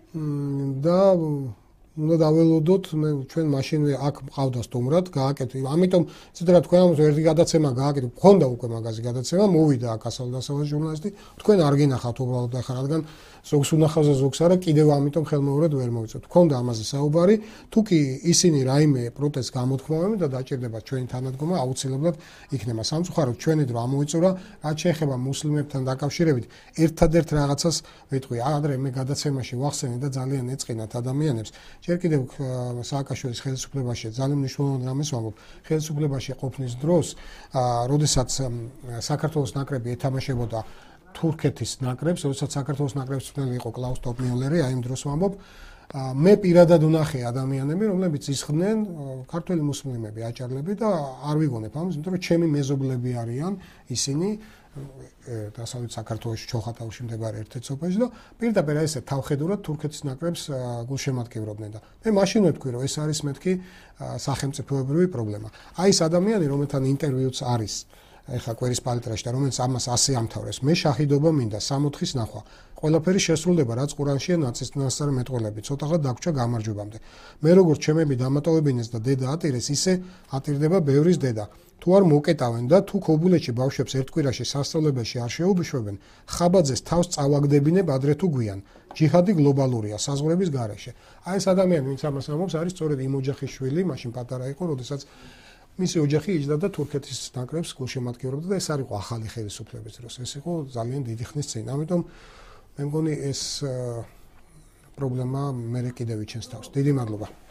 და უნდა დაველოდოთ მე ჩვენ მაშინვე აქ მყავდა სტუმრად გააკეთე ამიტომ ცოტა რა თქვენ ამას ერთი გადაცემა გააკეთე მქონდა უკვე მაგაზე გადაცემა მოვიდა აქ ასალ ჟურნალისტი თქვენ არ გინახავთ უბრალოდ ახლა რადგან ზოგს უნახავზე ზოგს არა კიდევ ამიტომ ხელმეორედ ვერ მოვიწევთ მქონდა ამაზე საუბარი თუ კი ისინი რაიმე პროტესტს გამოთქმავენ და დაჭირდება ჩვენი თანადგომა აუცილებლად იქნება სამწუხაროდ ჩვენი დრო ამოიწურა რაც შეეხება მუსლიმებთან დაკავშირებით ერთადერთ რაღაცას ვიტყვი ადრე მე გადაცემაში ვახსენე და ძალიან ეწყინათ ადამიანებს ჯერ კიდევ სააკაშვილის ხელისუფლებაში ძალიან მნიშვნელოვანი რამეს ვამბობ ხელისუფლებაში ყოფნის დროს როდესაც საქართველოს ნაკრები ეთამაშებოდა თურქეთის ნაკრებს როდესაც საქართველოს ნაკრების მწვრთნელი იყო კლაუს ტოპმიულერი აი იმ დროს ვამბობ მე პირადად ვნახე ადამიანები რომლებიც ისხდნენ ქართველი მუსლიმები აჭარლები და არ ვიგონებ ამას იმიტომ რომ ჩემი მეზობლები არიან ისინი დასავლეთ საქართველოში ჩოხატაურში მდებარე ერთ-ერთ სოფელში და პირდაპირ ესე თავხედურად თურქეთის ნაკრებს გულშემატკივრობდნენ და მე მაშინ ვეთქვი რომ ეს არის მეთქი სახელმწიფოებრივი პრობლემა. აი ეს ადამიანი რომელთან ინტერვიუც არის ეხლა კვერის პალიტრაში და რომელიც ამას ასე ამთავრებს მე შაჰიდობა მინდა 60-ის ნახვა ყველაფერი შესრულდება რაც ყურანშია ნაცისტნასწარ მეტყველები ცოტაღა დაგვრჩა გამარჯვებამდე მე როგორც ჩემები დამატოვებინეს და დედა ატირეს ისე ატირდება ბევრის დედა თუ არ მოკეტავენ და თუ ქობულეთში ბავშვებს ერთ კვირაში სასწავლებელში არ შეუბიშვებენ ხაბაძეს თავს წავაგდებინებ ადრე თუ გვიან ჯიჰადი გლობალურია საზღვრების გარეშე აი ეს ადამიანი ვინც ამას ამბობს არის სწორედ იმ ოჯახის შვილი მაშინ პატარა იყო როდესაც მისი ოჯახი იჯდა და თურქეთის ნაკრებს გულშემატკივრობდა და ეს არ იყო ახალი ხელისუფლების დროს ეს იყო ძალიან დიდი ხნის წინ ამიტომ მე მგონი ეს პრობლემა მე კიდევ იჩენს თავს დიდი მადლობა